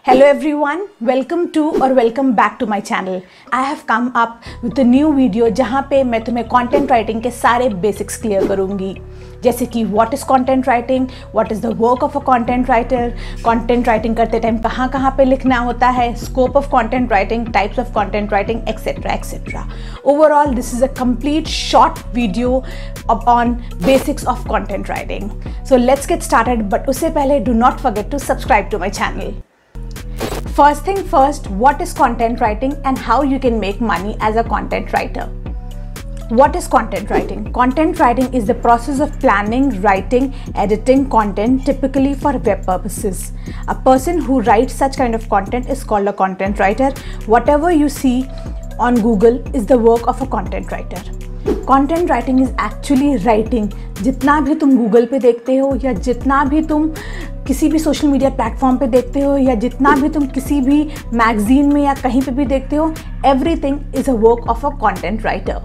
Hello everyone, welcome to or welcome back to my channel. I have come up with a new video जहाँ पे मैं तुम्हें content writing के सारे basics clear करूँगी, जैसे कि what is content writing, what is the work of a content writer, content writing करते टाइम कहाँ कहाँ पे लिखना होता है, scope of content writing, types of content writing, etc. etc. Overall, this is a complete short video on basics of content writing. So let's get started. But उससे पहले do not forget to subscribe to my channel. First thing first, what is content writing and how you can make money as a content writer? What is content writing? Content writing is the process of planning, writing, editing content typically for web purposes. A person who writes such kind of content is called a content writer. Whatever you see on Google is the work of a content writer. Content writing is actually writing. जितना भी तुम Google पे देखते हो या जितना भी तुम किसी भी सोशल मीडिया प्लेटफॉर्म पे देखते हो या जितना भी तुम किसी भी मैगजीन में या कहीं पे भी देखते हो, everything is a work of a content writer.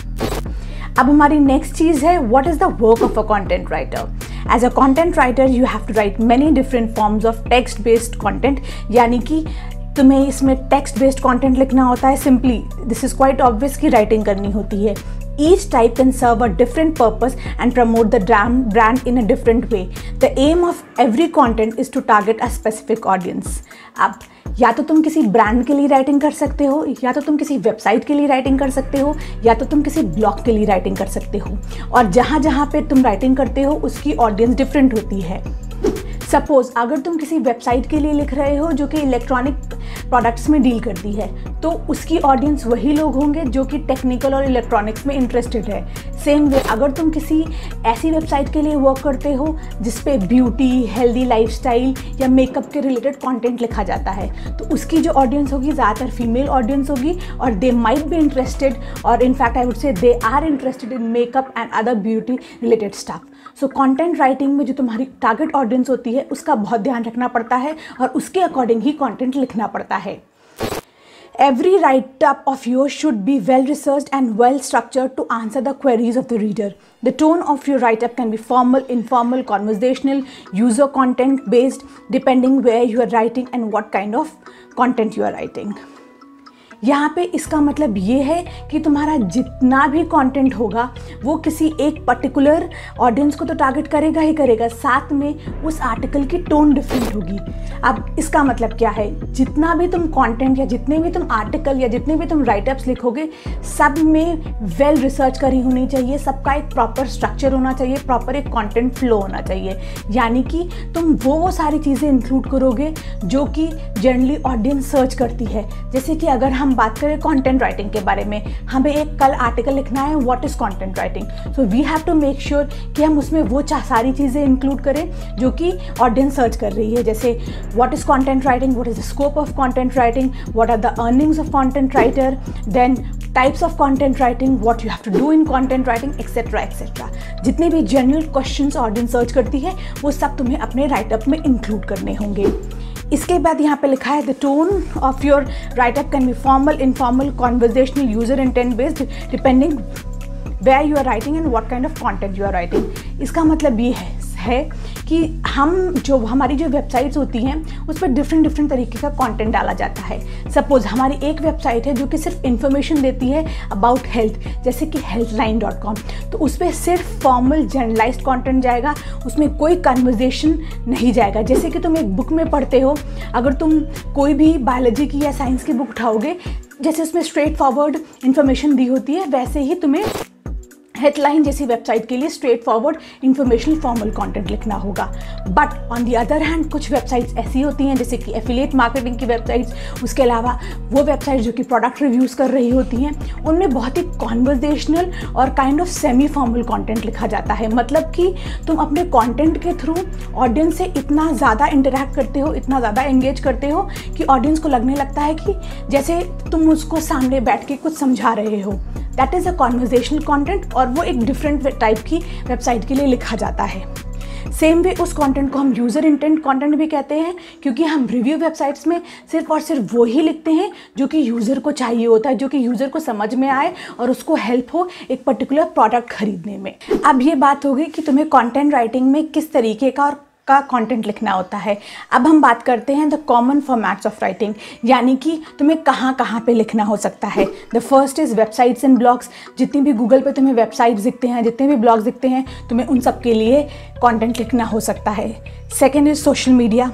अब हमारी नेक्स्ट चीज़ है, what is the work of a content writer. As a content writer you have to write many different forms of text based content, यानी कि तुम्हें इसमें text based content लिखना होता है. Simply this is quite obvious कि writing करनी होती है. Each type can serve a different purpose and promote the brand in a different way. The aim of every content is to target a specific audience. अब या तो तुम किसी brand के लिए राइटिंग कर सकते हो, या तो तुम किसी वेबसाइट के लिए राइटिंग कर सकते हो, या तो तुम किसी ब्लॉग के लिए राइटिंग कर सकते हो. और जहाँ जहाँ पे तुम राइटिंग करते हो उसकी ऑडियंस डिफरेंट होती है. सपोज अगर तुम किसी वेबसाइट के लिए लिख रहे हो जो कि इलेक्ट्रॉनिक प्रोडक्ट्स में डील करती है, तो उसकी ऑडियंस वही लोग होंगे जो कि टेक्निकल और इलेक्ट्रॉनिक्स में इंटरेस्टेड है. सेम वे अगर तुम किसी ऐसी वेबसाइट के लिए वर्क करते हो जिस पे ब्यूटी, हेल्दी लाइफस्टाइल या मेकअप के रिलेटेड कंटेंट लिखा जाता है, तो उसकी जो ऑडियंस होगी ज़्यादातर फीमेल ऑडियंस होगी और दे माइट बी इंटरेस्टेड, और in fact I would say they are interested in makeup and other beauty related stuff. So content writing में जो तुम्हारी टारगेट ऑडियंस होती है उसका बहुत ध्यान रखना पड़ता है और उसके अकॉर्डिंग ही कंटेंट लिखना पड़ता है. Every write-up of yours should be well-researched and well-structured to answer the queries of the reader. The tone of your write-up can be formal, informal, conversational, user content based, depending where you are writing and what kind of content you are writing. यहाँ पे इसका मतलब ये है कि तुम्हारा जितना भी कंटेंट होगा वो किसी एक पर्टिकुलर ऑडियंस को तो टारगेट करेगा ही करेगा, साथ में उस आर्टिकल की टोन डिफरेंट होगी. अब इसका मतलब क्या है, जितना भी तुम कंटेंट या जितने भी तुम आर्टिकल या जितने भी तुम राइटअप्स लिखोगे सब में वेल रिसर्च करी होनी चाहिए, सबका एक प्रॉपर स्ट्रक्चर होना चाहिए, प्रॉपर एक कंटेंट फ्लो होना चाहिए. यानी कि तुम वो सारी चीज़ें इंक्लूड करोगे जो कि जनरली ऑडियंस सर्च करती है. जैसे कि अगर हम बात करें कंटेंट राइटिंग के बारे में, हमें एक कल आर्टिकल लिखना है what is content writing, so we have to make sure कि हम उसमें वो सारी चीज़ें इंक्लूड करें जो कि ऑडियंस सर्च कर रही है. जैसे what is content writing, what is the scope of content writing, what are the earnings of content writer, then types of content writing, what you have to do in content writing, etcetera etcetera. जितने भी general questions audience search करती है वो सब तुम्हें अपने write up में include करने होंगे. इसके बाद यहाँ पे लिखा है the tone of your writeup can be formal, informal, conversational, user intent based, depending where you are writing and what kind of content you are writing. इसका मतलब ये है कि हमारी जो वेबसाइट्स होती हैं उस पर डिफरेंट तरीके का कंटेंट डाला जाता है. सपोज हमारी एक वेबसाइट है जो कि सिर्फ इन्फॉर्मेशन देती है अबाउट हेल्थ, जैसे कि healthline.com, तो उस पर सिर्फ फॉर्मल जनरलाइज्ड कंटेंट जाएगा, उसमें कोई कन्वर्जेशन नहीं जाएगा. जैसे कि तुम एक बुक में पढ़ते हो, अगर तुम कोई भी बायोलॉजी की या साइंस की बुक उठाओगे, जैसे उसमें स्ट्रेट फॉरवर्ड इन्फॉर्मेशन दी होती है, वैसे ही तुम्हें हेडलाइन जैसी वेबसाइट के लिए straightforward informational formal content लिखना होगा. But on the other hand कुछ वेबसाइट्स ऐसी होती हैं जैसे कि एफिलिएट मार्केटिंग की वेबसाइट्स, उसके अलावा वो वेबसाइट्स जो कि प्रोडक्ट रिव्यूज़ कर रही होती हैं, उनमें बहुत ही कॉन्वर्जेशनल और kind of semi formal content लिखा जाता है. मतलब कि तुम अपने कंटेंट के थ्रू ऑडियंस से इतना ज़्यादा इंटरेक्ट करते हो, इतना ज़्यादा एंगेज करते हो कि ऑडियंस को लगने लगता है कि जैसे तुम उसको सामने बैठ के कुछ समझा रहे हो. That is a conversational content और वो एक डिफरेंट टाइप की वेबसाइट के लिए लिखा जाता है. सेम वे उस कंटेंट को हम यूज़र इंटेंट कंटेंट भी कहते हैं, क्योंकि हम रिव्यू वेबसाइट्स में सिर्फ और सिर्फ वो ही लिखते हैं जो कि यूज़र को चाहिए होता है, जो कि यूज़र को समझ में आए और उसको हेल्प हो एक पर्टिकुलर प्रोडक्ट खरीदने में. अब ये बात होगी कि तुम्हें कंटेंट राइटिंग में किस तरीके का और का कंटेंट लिखना होता है। अब हम बात करते हैं the common formats of writing, यानी कि तुम्हें कहाँ कहाँ पे लिखना हो सकता है। The first is websites and blogs. जितनी भी गूगल पे तुम्हें वेबसाइट्स दिखते हैं, जितने भी ब्लॉग्स दिखते हैं, तुम्हें उन सब के लिए कंटेंट लिखना हो सकता है। Second is social media.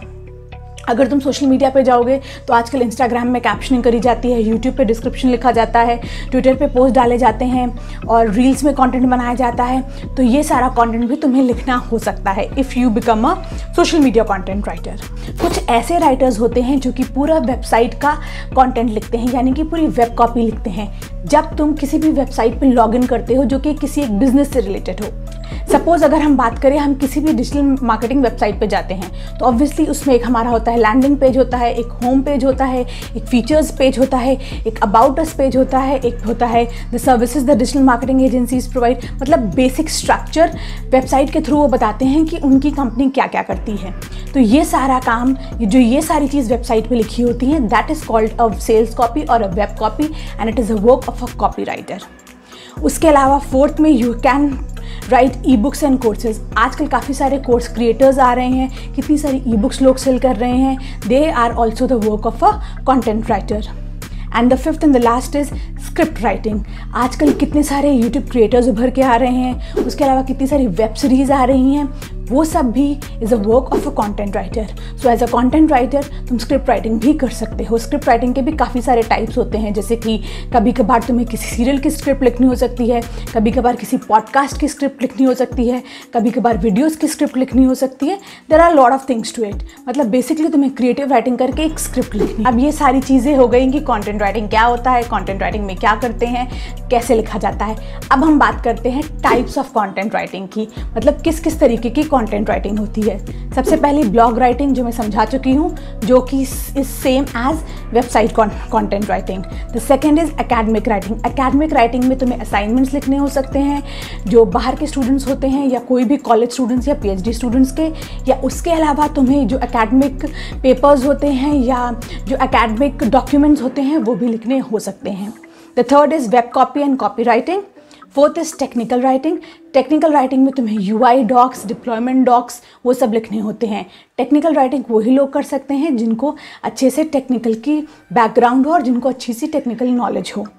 अगर तुम सोशल मीडिया पे जाओगे तो आजकल इंस्टाग्राम में कैप्शनिंग करी जाती है, यूट्यूब पे डिस्क्रिप्शन लिखा जाता है, ट्विटर पे पोस्ट डाले जाते हैं और रील्स में कंटेंट बनाया जाता है। तो ये सारा कंटेंट भी तुम्हें लिखना हो सकता है if you become a social media content writer. कुछ ऐसे राइटर्स होते हैं जो कि पूरा वेबसाइट का कंटेंट लिखते हैं, यानी कि पूरी वेब कॉपी लिखते हैं। जब तुम किसी भी वेबसाइट पर लॉग इन करते हो जो कि किसी एक बिजनेस से रिलेटेड हो, सपोज अगर हम बात करें, हम किसी भी डिजिटल मार्केटिंग वेबसाइट पे जाते हैं तो ऑब्वियसली उसमें एक हमारा होता है लैंडिंग पेज होता है, एक होम पेज होता है, एक फीचर्स पेज होता है, एक अबाउट अस पेज होता है, एक होता है the services the digital marketing agencies provide. मतलब बेसिक स्ट्रक्चर वेबसाइट के थ्रू वो बताते हैं कि उनकी कंपनी क्या क्या करती है। तो ये सारा काम, जो ये सारी चीज़ वेबसाइट पर लिखी होती हैं, that is called a sales copy और a web copy and it is a work of a copy writer. उसके अलावा फोर्थ में you can write ebooks and courses. आजकल काफ़ी सारे कोर्स क्रिएटर्स आ रहे हैं, कितनी सारी ई बुक्स लोग सेल कर रहे हैं। They are also the work of a content writer. And the fifth and the last is script writing. आजकल कितने सारे यूट्यूब क्रिएटर्स उभर के आ रहे हैं, उसके अलावा कितनी सारी वेब सीरीज़ आ रही हैं, वो सब भी is a work of a content writer. So as a content writer तुम स्क्रिप्ट राइटिंग भी कर सकते हो। स्क्रिप्ट राइटिंग के भी काफ़ी सारे टाइप्स होते हैं, जैसे कि कभी कभार तुम्हें किसी सीरियल की स्क्रिप्ट लिखनी हो सकती है, कभी कभार किसी पॉडकास्ट की स्क्रिप्ट लिखनी हो सकती है, कभी कभार वीडियोज़ की स्क्रिप्ट लिखनी हो सकती है। There are lot of things to it. मतलब बेसिकली तुम्हें क्रिएटिव राइटिंग करके एक स्क्रिप्ट लिखनी। अब ये सारी चीज़ें हो गई कि कंटेंट राइटिंग क्या होता है, कंटेंट राइटिंग में क्या करते हैं, कैसे लिखा जाता है। अब हम बात करते हैं टाइप्स ऑफ कंटेंट राइटिंग की, मतलब किस किस तरीके की कंटेंट राइटिंग होती है। सबसे पहले ब्लॉग राइटिंग, जो मैं समझा चुकी हूँ, जो कि is same as website content writing. The second is academic writing. Academic writing में तुम्हें असाइनमेंट्स लिखने हो सकते हैं जो बाहर के स्टूडेंट्स होते हैं, या कोई भी कॉलेज स्टूडेंट्स या पीएचडी स्टूडेंट्स के, या उसके अलावा तुम्हें जो एकेडमिक पेपर्स होते हैं या जो एकेडमिक डॉक्यूमेंट्स होते हैं वो भी लिखने हो सकते हैं। The third is web copy and copy writing. Fourth is technical writing. Technical writing में तुम्हें यूआई डॉक्स, डिप्लॉयमेंट डॉक्स, वो सब लिखने होते हैं। टेक्निकल राइटिंग वही लोग कर सकते हैं जिनको अच्छे से टेक्निकल की बैकग्राउंड हो और जिनको अच्छी सी टेक्निकल नॉलेज हो।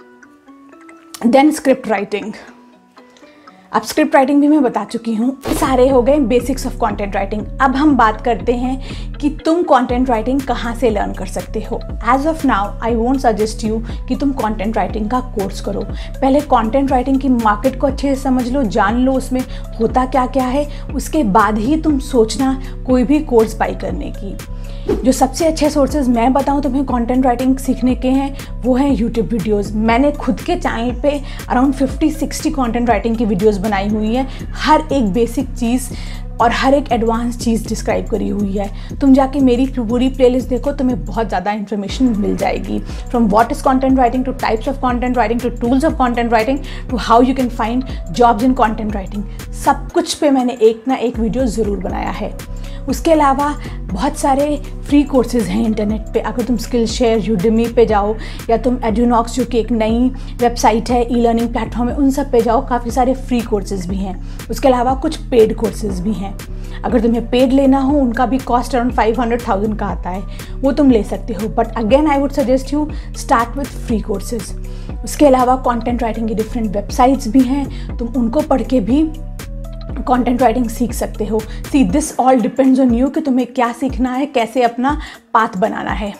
Then script writing. अब स्क्रिप्ट राइटिंग भी मैं बता चुकी हूँ। सारे हो गए बेसिक्स ऑफ कंटेंट राइटिंग। अब हम बात करते हैं कि तुम कंटेंट राइटिंग कहाँ से लर्न कर सकते हो। As of now I won't suggest you कि तुम कंटेंट राइटिंग का कोर्स करो। पहले कंटेंट राइटिंग की मार्केट को अच्छे से समझ लो, जान लो उसमें होता क्या क्या है, उसके बाद ही तुम सोचना कोई भी कोर्स बाई करने की। जो सबसे अच्छे सोर्सेज मैं बताऊं तुम्हें कंटेंट राइटिंग सीखने के हैं वो हैं यूट्यूब वीडियोस। मैंने खुद के चैनल पे अराउंड 50-60 कंटेंट राइटिंग की वीडियोस बनाई हुई हैं। हर एक बेसिक चीज़ और हर एक एडवांस चीज़ डिस्क्राइब करी हुई है। तुम जाके मेरी पूरी प्लेलिस्ट देखो, तुम्हें बहुत ज़्यादा इन्फॉर्मेशन मिल जाएगी। From what is content writing to types of content writing to tools of content writing to how you can find jobs in content writing, सब कुछ पे मैंने एक ना एक वीडियो ज़रूर बनाया है। उसके अलावा बहुत सारे फ्री कोर्सेज हैं इंटरनेट पे। अगर तुम स्किल शेयर, यूडेमी पे जाओ, या तुम एडुनॉक्स जो कि एक नई वेबसाइट है, ई लर्निंग प्लेटफॉर्म है, उन सब पे जाओ, काफ़ी सारे फ्री कोर्सेज भी हैं। उसके अलावा कुछ पेड कोर्सेज भी हैं। अगर तुम्हें पेड लेना हो, उनका भी कॉस्ट अराउंड 500,000 का आता है, वो तुम ले सकते हो। But again I would suggest you start with free courses. उसके अलावा कंटेंट राइटिंग की डिफरेंट वेबसाइट्स भी हैं, तुम उनको पढ़ के भी कंटेंट राइटिंग सीख सकते हो। See this all depends on you कि तुम्हें क्या सीखना है, कैसे अपना पाथ बनाना है।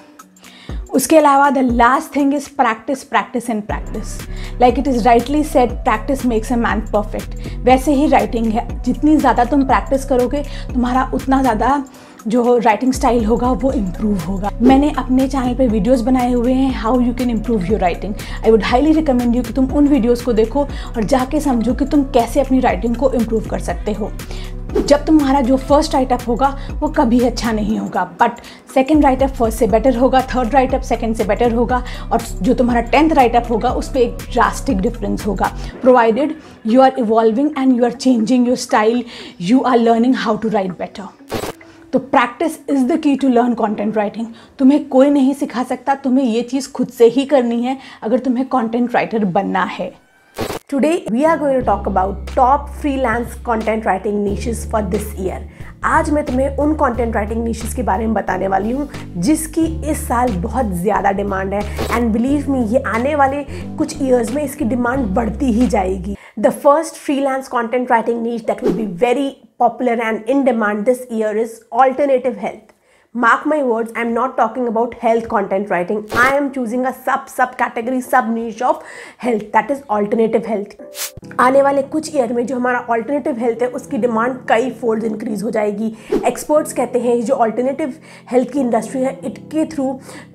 उसके अलावा the last thing is practice, practice and practice. Like it is rightly said, practice makes a man perfect. वैसे ही राइटिंग है, जितनी ज़्यादा तुम प्रैक्टिस करोगे तुम्हारा उतना ज़्यादा जो राइटिंग स्टाइल होगा वो इम्प्रूव होगा। मैंने अपने चैनल पे वीडियोस बनाए हुए हैं how you can improve your writing. I would highly recommend you कि तुम उन वीडियोस को देखो और जाके समझो कि तुम कैसे अपनी राइटिंग को इम्प्रूव कर सकते हो। जब तुम्हारा जो फर्स्ट राइटअप होगा वो कभी अच्छा नहीं होगा, बट सेकंड राइटअप फर्स्ट से बेटर होगा, थर्ड राइटअप सेकंड से बेटर होगा, और जो तुम्हारा 10th राइटअप होगा उस पर एक ड्रास्टिक डिफरेंस होगा, provided you are evolving and you are changing your style, you are learning how to write better. तो practice is the key to learn content writing. तुम्हें कोई नहीं सिखा सकता, तुम्हें ये चीज़ खुद से ही करनी है अगर तुम्हें कंटेंट राइटर बनना है। Today we are going to talk about top freelance content writing niches for this year. आज मैं तुम्हें उन कंटेंट राइटिंग निशेस के बारे में बताने वाली हूँ जिसकी इस साल बहुत ज़्यादा डिमांड है एंड बिलीव मी ये आने वाले कुछ ईयर्स में इसकी डिमांड बढ़ती ही जाएगी. The first freelance content writing niche that will be very popular and in demand this year is alternative health. Mark my words, I am not talking about health content writing. I am choosing a sub-category, sub-niche of health, that is alternative health. आने वाले कुछ year में जो हमारा alternative health है उसकी demand कई fold increase हो जाएगी. एक्सपर्ट्स कहते हैं जो ऑल्टरनेटिव हेल्थ की इंडस्ट्री है इसके थ्रू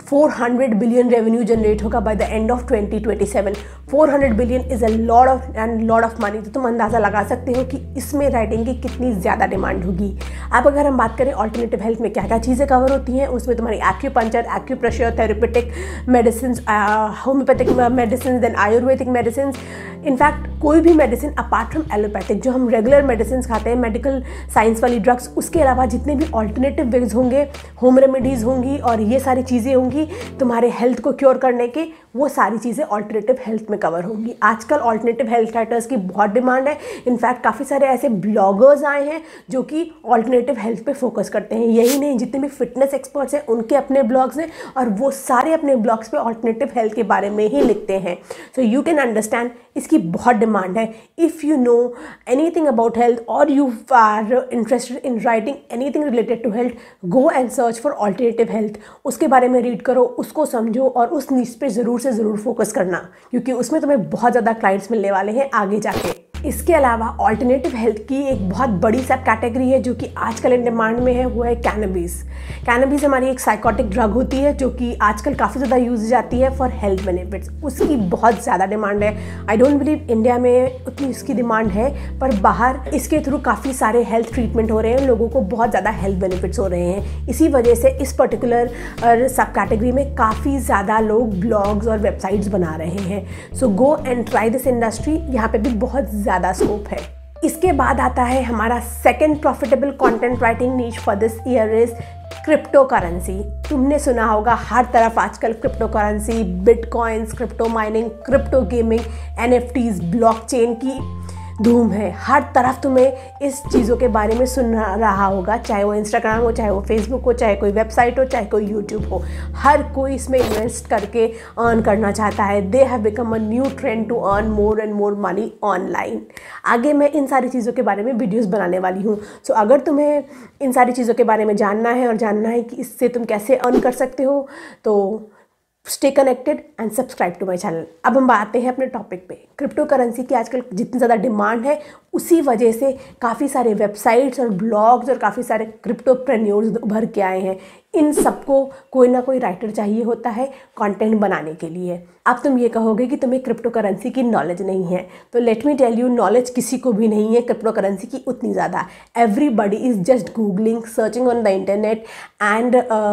400 बिलियन रेवेन्यू जनरेट होगा by the end of 2027. 400 billion is a lot of money. तो तुम अंदाज़ा लगा सकते हो कि इसमें राइटिंग की कितनी ज़्यादा डिमांड होगी. अब अगर हम बात करें ऑल्टरनेटिव हेल्थ में क्या क्या चीज़ें कवर होती हैं, उसमें तुम्हारी acupuncture, acupressure, therapeutic medicine, homeopathic medicine, then Ayurvedic medicine. In fact कोई भी मेडिसिन अपार्ट फ्रॉम एलोपैथिक जो हम रेगुलर मेडिसिन खाते हैं, मेडिकल साइंस वाली ड्रग्स, उसके अलावा जितने भी ऑल्टरनेटिव वेज होंगे, होम रेमेडीज़ होंगी और ये सारी चीज़ें होंगी तुम्हारे हेल्थ को क्योर करने के, वो सारी चीज़ें ऑल्टरनेटिव हेल्थ में कवर होंगी. आजकल ऑल्टरनेटिव हेल्थ राइटर्स की बहुत डिमांड है. इनफैक्ट काफ़ी सारे ऐसे ब्लॉगर्स आए हैं जो कि ऑल्टरनेटिव हेल्थ पे फोकस करते हैं. यही नहीं, जितने भी फिटनेस एक्सपर्ट्स हैं उनके अपने ब्लॉग्स हैं और वो सारे अपने ब्लॉग्स पे ऑल्टरनेटिव हेल्थ के बारे में ही लिखते हैं. सो यू कैन अंडरस्टैंड इसकी बहुत डिमांड है. If you know anything about health और you are interested in writing anything related to health, go and search for alternative health. उसके बारे में रीड करो, उसको समझो और उस नीश पे ज़रूर से ज़रूर फोकस करना क्योंकि उसमें तुम्हें बहुत ज़्यादा क्लाइंट्स मिलने वाले हैं आगे जाके. इसके अलावा ऑल्टरनेटिव हेल्थ की एक बहुत बड़ी सब कैटेगरी है जो कि आजकल इन डिमांड में है, वो है कैनबिस. कैनबिस हमारी एक साइकोटिक ड्रग होती है जो कि आजकल काफ़ी ज़्यादा यूज जाती है फॉर हेल्थ बेनिफिट्स. उसकी बहुत ज़्यादा डिमांड है. आई डोंट बिलीव इंडिया में उतनी इसकी डिमांड है, पर बाहर इसके थ्रू काफ़ी सारे हेल्थ ट्रीटमेंट हो रहे हैं, लोगों को बहुत ज़्यादा हेल्थ बेनिफिट्स हो रहे हैं. इसी वजह से इस पर्टिकुलर सब कैटेगरी में काफ़ी ज़्यादा लोग ब्लॉग्स और वेबसाइट्स बना रहे हैं. So go and try this industry. यहाँ पे भी बहुत ज़्यादा स्कोप है. इसके बाद आता है हमारा second profitable content writing niche for this year is crypto currency. तुमने सुना होगा हर तरफ आजकल crypto currency, bitcoins, crypto mining, crypto gaming, NFTs, blockchain की धूम है. हर तरफ तुम्हें इस चीज़ों के बारे में सुन रहा होगा, चाहे वो इंस्टाग्राम हो, चाहे वो फेसबुक हो, चाहे कोई वेबसाइट हो, चाहे कोई यूट्यूब हो. हर कोई इसमें इन्वेस्ट करके अर्न करना चाहता है. They have become a new trend to earn more and more money online. आगे मैं इन सारी चीज़ों के बारे में वीडियोस बनाने वाली हूँ. सो अगर तुम्हें इन सारी चीज़ों के बारे में जानना है और जानना है कि इससे तुम कैसे अर्न कर सकते हो तो stay connected and subscribe to my channel. अब हम आते हैं अपने टॉपिक पे. क्रिप्टो करेंसी की आजकल जितनी ज़्यादा डिमांड है उसी वजह से काफ़ी सारे वेबसाइट्स और ब्लॉग्स और काफ़ी सारे क्रिप्टोप्रेन्योर्स उभर के आए हैं. इन सबको कोई ना कोई राइटर चाहिए होता है कंटेंट बनाने के लिए. अब तुम ये कहोगे कि तुम्हें क्रिप्टो करेंसी की नॉलेज नहीं है, तो let me tell you, knowledge किसी को भी नहीं है क्रिप्टो करेंसी की उतनी ज़्यादा. Everybody is just googling, searching on the internet and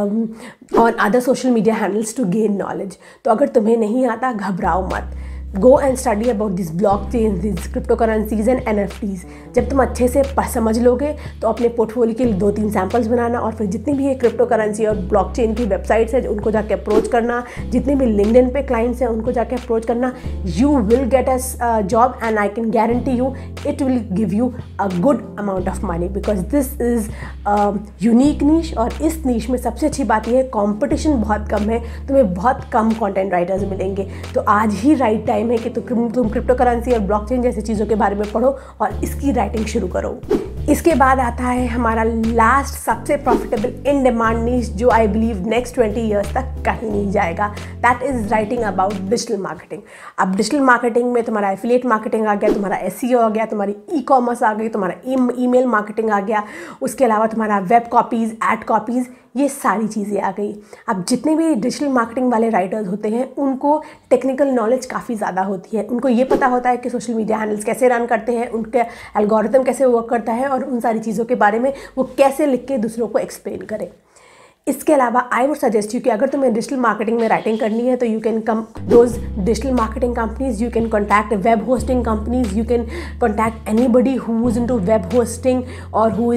on other social media handles to gain knowledge. तो अगर तुम्हें नहीं आता घबराओ मत. Go and study about these blockchains, these cryptocurrencies and NFTs. जब तुम अच्छे से समझ लोगे तो अपने पोर्टफोलियो के 2-3 सैम्पल्स बनाना और फिर जितनी भी ये क्रिप्टो करेंसी और ब्लॉकचेन की वेबसाइट्स हैं उनको जाके अप्रोच करना. जितने भी लिंक्डइन पे क्लाइंट्स हैं उनको जाके अप्रोच करना. You will get a job and I can guarantee you it will give you a good amount of money because this is unique niche. और इस नीश में सबसे अच्छी बात यह है कॉम्पिटिशन बहुत कम है. तुम्हें बहुत कम कॉन्टेंट राइटर्स मिलेंगे. तो आज ही राइट टाइम है कि तुम क्रिप्टो करेंसी और ब्लॉकचेन जैसी चीज़ों के बारे में पढ़ो और इसकी राइटिंग शुरू करो. इसके बाद आता है हमारा लास्ट सबसे प्रॉफिटेबल इन डिमांड नीश जो आई बिलीव नेक्स्ट 20 ईयर्स तक कहीं नहीं जाएगा. That is writing about digital marketing. अब डिजिटल मार्केटिंग में तुम्हारा एफिलिएट मार्केटिंग आ गया, तुम्हारा SEO आ गया, तुम्हारी ई-कॉमर्स आ गई, तुम्हारा ईमेल मार्केटिंग आ गया, उसके अलावा तुम्हारा वेब कॉपीज़, एड कॉपीज़, ये सारी चीज़ें आ गई. अब जितने भी डिजिटल मार्केटिंग वाले राइटर्स होते हैं उनको टेक्निकल नॉलेज काफ़ी ज़्यादा होती है. उनको ये पता होता है कि सोशल मीडिया हैंडल्स कैसे रन करते हैं, उनके एल्गोरिथम कैसे वर्क करता है और उन सारी चीज़ों के बारे में वो कैसे लिख के दूसरों को एक्सप्लेन करें. इसके अलावा आई वुड सजेस्ट यू कि अगर तुम्हें डिजिटल मार्केटिंग में राइटिंग करनी है तो you can come those digital marketing companies, you can contact web hosting companies, you can contact anybody who is into web hosting और who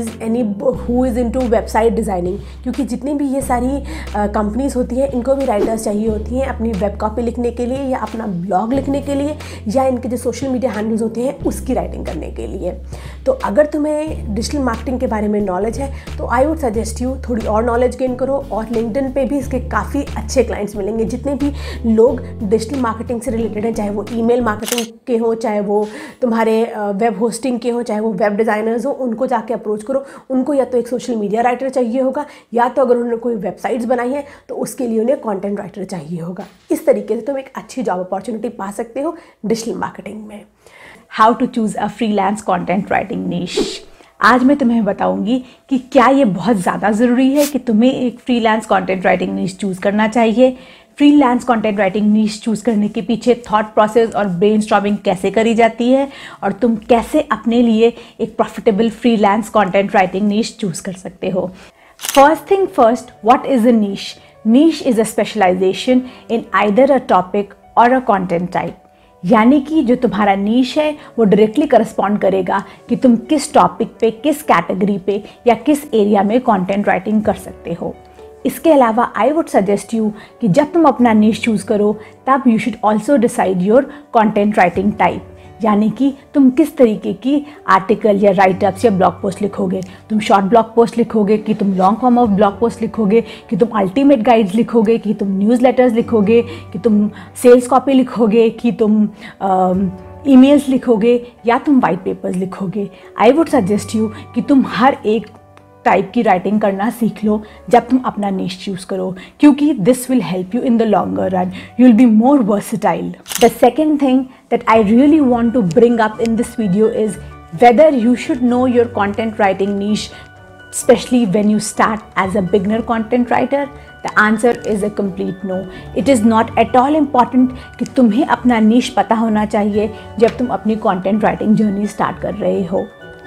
is into website designing, क्योंकि जितनी भी ये सारी कंपनीज होती हैं इनको भी राइटर्स चाहिए होती हैं अपनी वेब कॉपी लिखने के लिए या अपना ब्लॉग लिखने के लिए या इनके जो सोशल मीडिया हैंडल्स होते हैं उसकी राइटिंग करने के लिए। तो अगर तुम्हें डिजिटल मार्केटिंग के बारे में नॉलेज है तो आई वुड सजेस्ट यू थोड़ी और नॉलेज गेन करो, और लिंक्डइन पे भी इसके काफ़ी अच्छे क्लाइंट्स मिलेंगे। जितने भी लोग डिजिटल मार्केटिंग से रिलेटेड हैं, चाहे वो ईमेल मार्केटिंग के हो, चाहे वो तुम्हारे वेब होस्टिंग के हो, चाहे वो वेब डिज़ाइनर्स हो, उनको जाके अप्रोच करो। उनको या तो एक सोशल मीडिया राइटर चाहिए होगा या तो अगर उन्होंने कोई वेबसाइट्स बनाई है तो उसके लिए उन्हें कंटेंट राइटर चाहिए होगा। इस तरीके से तुम एक अच्छी जॉब अपॉर्चुनिटी पा सकते हो डिजिटल मार्केटिंग में। How to choose a freelance content writing niche. आज मैं तुम्हें बताऊंगी कि क्या ये बहुत ज़्यादा ज़रूरी है कि तुम्हें एक freelance content writing niche choose करना चाहिए। Freelance content writing niche choose करने के पीछे थॉट प्रोसेस और ब्रेनस्टॉर्मिंग कैसे करी जाती है और तुम कैसे अपने लिए एक profitable freelance content writing niche choose कर सकते हो। First thing first, what is a niche? Niche is a specialization in either a topic or a content type. यानी कि जो तुम्हारा नीश है वो डायरेक्टली करस्पॉन्ड करेगा कि तुम किस टॉपिक पे, किस कैटेगरी पे या किस एरिया में कंटेंट राइटिंग कर सकते हो। इसके अलावा आई वुड सजेस्ट यू कि जब तुम अपना नीश चूज़ करो तब you should also decide your content writing type, यानी कि तुम किस तरीके की आर्टिकल या राइटअप्स या ब्लॉग पोस्ट लिखोगे। तुम शॉर्ट ब्लॉग पोस्ट लिखोगे कि तुम long form of blog post लिखोगे, कि तुम अल्टीमेट गाइड्स लिखोगे, कि तुम न्यूज़लेटर्स लिखोगे, कि तुम सेल्स कॉपी लिखोगे, कि तुम ईमेल्स लिखोगे या तुम वाइट पेपर्स लिखोगे। आई वुड सजेस्ट यू कि तुम हर एक टाइप की राइटिंग करना सीख लो जब तुम अपना नीश चूज़ करो, क्योंकि this will help you in the longer run. You will be more versatile. The second thing that I really want to bring up in this video is whether you should know your content writing niche, especially when you start as a beginner content writer. The answer is a complete no. It is not at all important कि तुम्हें अपना niche पता होना चाहिए जब तुम अपनी content writing journey start कर रहे हो।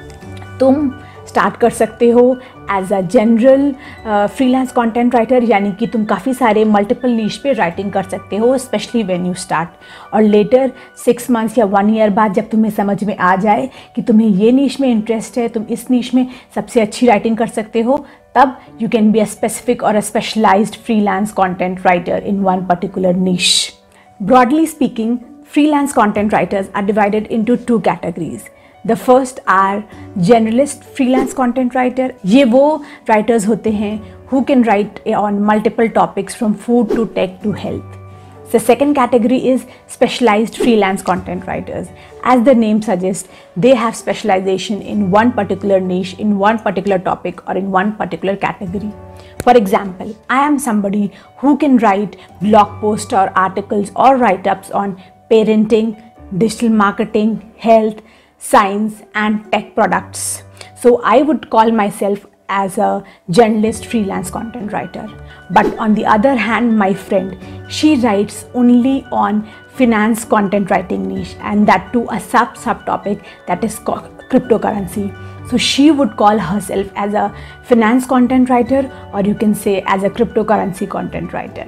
तुम स्टार्ट कर सकते हो as a general freelance content writer, यानी कि तुम काफ़ी सारे मल्टीपल नीश पे राइटिंग कर सकते हो स्पेशली व्हेन यू स्टार्ट। और लेटर 6 मंथ्स या 1 ईयर बाद जब तुम्हें समझ में आ जाए कि तुम्हें ये नीश में इंटरेस्ट है, तुम इस नीश में सबसे अच्छी राइटिंग कर सकते हो, तब you can be a specific or a specialized freelance content writer in one particular niche. Broadly speaking, freelance content writers are divided into 2 categories. The first are generalist freelance content writer. ये वो writers होते हैं who can write on multiple topics from food to tech to health. The second category is specialized freelance content writers. As the name suggests, they have specialization in one particular niche, in one particular topic or in one particular category. For example, I am somebody who can write blog posts or articles or write-ups on parenting, digital marketing, health, science and tech products. So I would call myself as a generalist freelance content writer. But on the other hand, my friend, she writes only on finance content writing niche, and that too a subtopic that is cryptocurrency. So she would call herself as a finance content writer, or you can say as a cryptocurrency content writer.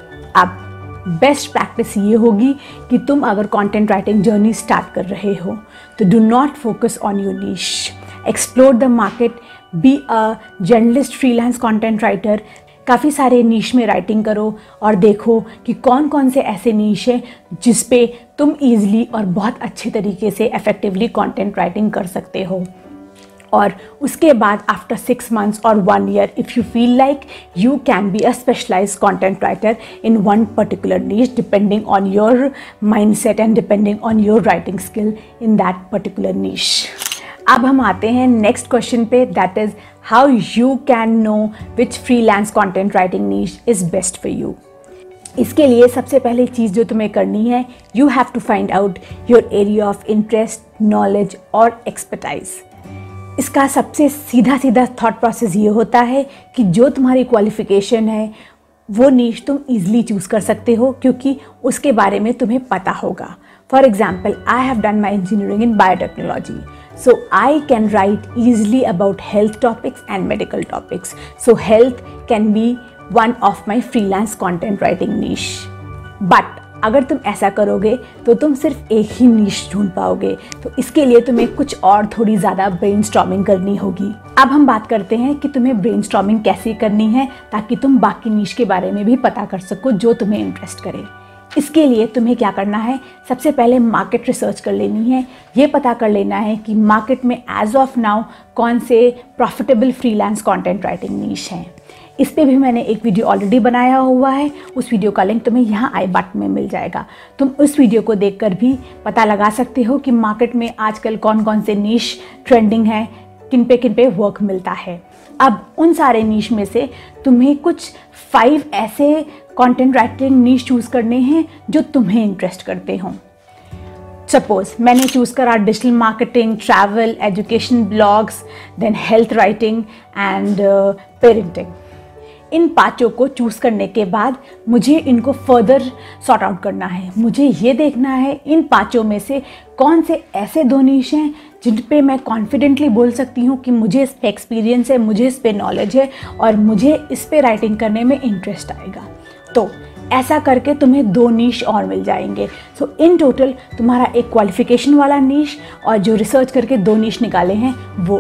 अब best practice ये होगी कि तुम अगर content writing journey start कर रहे हो तो do not focus on your niche, explore the market, be a journalist freelance content writer. काफ़ी सारे नीश में राइटिंग करो और देखो कि कौन कौन से ऐसे नीश हैं जिस पे तुम ईजिली और बहुत अच्छे तरीके से इफेक्टिवली कंटेंट राइटिंग कर सकते हो। और उसके बाद after 6 months or 1 year, if you feel like, you can be a specialized content writer in one particular niche depending on your mindset and depending on your writing skill in that particular niche. अब हम आते हैं next question पे, that is how you can know which freelance content writing niche is best for you. इसके लिए सबसे पहली चीज़ जो तुम्हें करनी है, you have to find out your area of interest, knowledge और एक्सपर्टाइज। इसका सबसे सीधा थॉट प्रोसेस ये होता है कि जो तुम्हारी क्वालिफ़िकेशन है वो नीश तुम ईज़िली चूज़ कर सकते हो क्योंकि उसके बारे में तुम्हें पता होगा। For example, I have done my engineering in biotechnology. So I can write easily about health topics and medical topics. So health can be one of my freelance content writing niche. But अगर तुम ऐसा करोगे तो तुम सिर्फ एक ही नीश ढूंढ पाओगे, तो इसके लिए तुम्हें कुछ और थोड़ी ज़्यादा ब्रेनस्टॉर्मिंग करनी होगी। अब हम बात करते हैं कि तुम्हें ब्रेनस्टॉर्मिंग कैसे करनी है ताकि तुम बाकी नीश के बारे में भी पता कर सको जो तुम्हें इंटरेस्ट करे। इसके लिए तुम्हें क्या करना है, सबसे पहले मार्केट रिसर्च कर लेनी है। ये पता कर लेना है कि मार्केट में एज ऑफ नाउ कौन से profitable freelance content writing niche हैं। इस पे भी मैंने एक वीडियो ऑलरेडी बनाया हुआ है, उस वीडियो का लिंक तुम्हें यहाँ आई बटन में मिल जाएगा। तुम उस वीडियो को देखकर भी पता लगा सकते हो कि मार्केट में आजकल कौन कौन से नीश ट्रेंडिंग है, किन पे वर्क मिलता है। अब उन सारे नीश में से तुम्हें कुछ 5 ऐसे कंटेंट राइटिंग नीश चूज़ करने हैं जो तुम्हें इंटरेस्ट करते हों। सपोज मैंने चूज़ करा digital marketing, travel, education, blogs, then health writing and parenting. इन 5 को चूज़ करने के बाद मुझे इनको फर्दर सॉर्ट आउट करना है। मुझे ये देखना है इन 5 में से कौन से ऐसे 2 नीश हैं जिन पे मैं कॉन्फिडेंटली बोल सकती हूँ कि मुझे इस पे एक्सपीरियंस है, मुझे इस पे नॉलेज है और मुझे इस पे राइटिंग करने में इंटरेस्ट आएगा। तो ऐसा करके तुम्हें 2 नीश और मिल जाएंगे। सो इन टोटल तुम्हारा एक क्वालिफिकेशन वाला नीश और जो रिसर्च करके 2 नीश निकाले हैं वो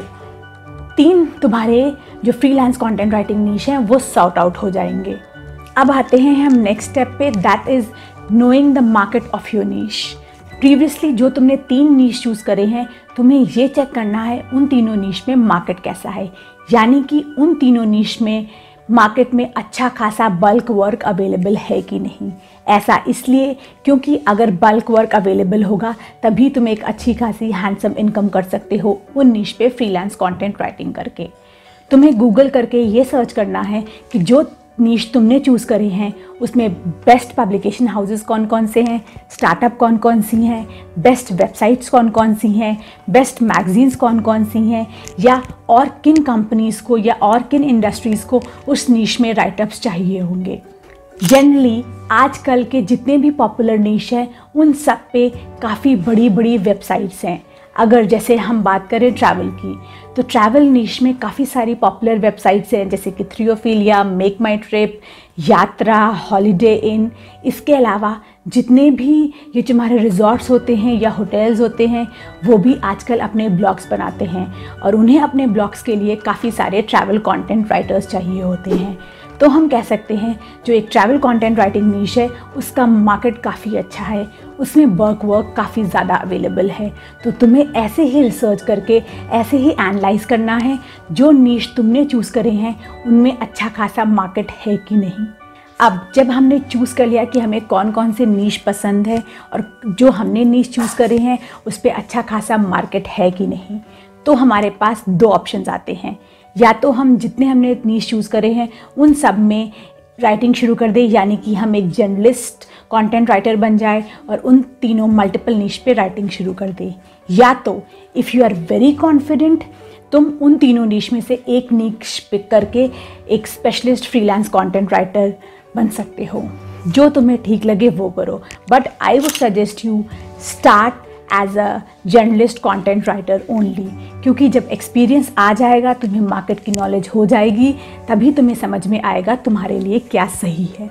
3 तुम्हारे जो फ्रीलांस कंटेंट राइटिंग नीश हैं वो सॉर्ट आउट हो जाएंगे। अब आते हैं हम नेक्स्ट स्टेप पे, that is knowing the market of your niche. Previously जो तुमने 3 नीश चूज़ करे हैं, तुम्हें ये चेक करना है उन तीनों नीश में मार्केट कैसा है, यानी कि उन तीनों नीश में मार्केट में अच्छा खासा बल्क वर्क अवेलेबल है कि नहीं। ऐसा इसलिए क्योंकि अगर बल्क वर्क अवेलेबल होगा तभी तुम एक अच्छी खासी हैंडसम इनकम कर सकते हो उन नीश पे फ्रीलांस कंटेंट राइटिंग करके। तुम्हें गूगल करके ये सर्च करना है कि जो नीश तुमने चूज़ करे हैं उसमें बेस्ट पब्लिकेशन हाउसेस कौन कौन से हैं, स्टार्टअप कौन कौन सी हैं, बेस्ट वेबसाइट्स कौन कौन सी हैं, बेस्ट मैगजीन्स कौन कौन सी हैं, या और किन कंपनीज़ को या और किन इंडस्ट्रीज़ को उस नीश में राइटअप्स चाहिए होंगे। जनरली आजकल के जितने भी पॉपुलर नीश हैं उन सब पे काफ़ी बड़ी बड़ी वेबसाइट्स हैं। अगर जैसे हम बात करें ट्रैवल की, तो ट्रैवल नीश में काफ़ी सारी पॉपुलर वेबसाइट्स हैं जैसे कि Thrillophilia, MakeMyTrip, Yatra, Holiday Inn. इसके अलावा जितने भी ये जो हमारे रिजॉर्ट्स होते हैं या होटल्स होते हैं वो भी आजकल अपने ब्लॉग्स बनाते हैं और उन्हें अपने ब्लॉग्स के लिए काफ़ी सारे ट्रैवल कंटेंट राइटर्स चाहिए होते हैं। तो हम कह सकते हैं जो एक ट्रैवल कंटेंट राइटिंग नीश है उसका मार्केट काफ़ी अच्छा है, उसमें वर्क काफ़ी ज़्यादा अवेलेबल है। तो तुम्हें ऐसे ही रिसर्च करके ऐसे ही एनालाइज करना है जो नीश तुमने चूज़ करे हैं उनमें अच्छा खासा मार्केट है कि नहीं। अब जब हमने चूज़ कर लिया कि हमें कौन कौन से नीश पसंद है और जो हमने नीश चूज़ करे हैं उस पर अच्छा खासा मार्केट है कि नहीं, तो हमारे पास 2 ऑप्शंस आते हैं। या तो हम जितने हमने नीश चूज़ करे हैं उन सब में राइटिंग शुरू कर दें, यानी कि हम एक जर्नलिस्ट कंटेंट राइटर बन जाए और उन तीनों मल्टीपल नीश पे राइटिंग शुरू कर दें। या तो if you are very confident तुम उन तीनों नीश में से एक नीश पिक करके एक स्पेशलिस्ट फ्रीलांस कंटेंट राइटर बन सकते हो। जो तुम्हें ठीक लगे वो करो, but I would suggest you start as a journalist content writer only, क्योंकि जब एक्सपीरियंस आ जाएगा, तुम्हें मार्केट की नॉलेज हो जाएगी, तभी तुम्हें समझ में आएगा तुम्हारे लिए क्या सही है।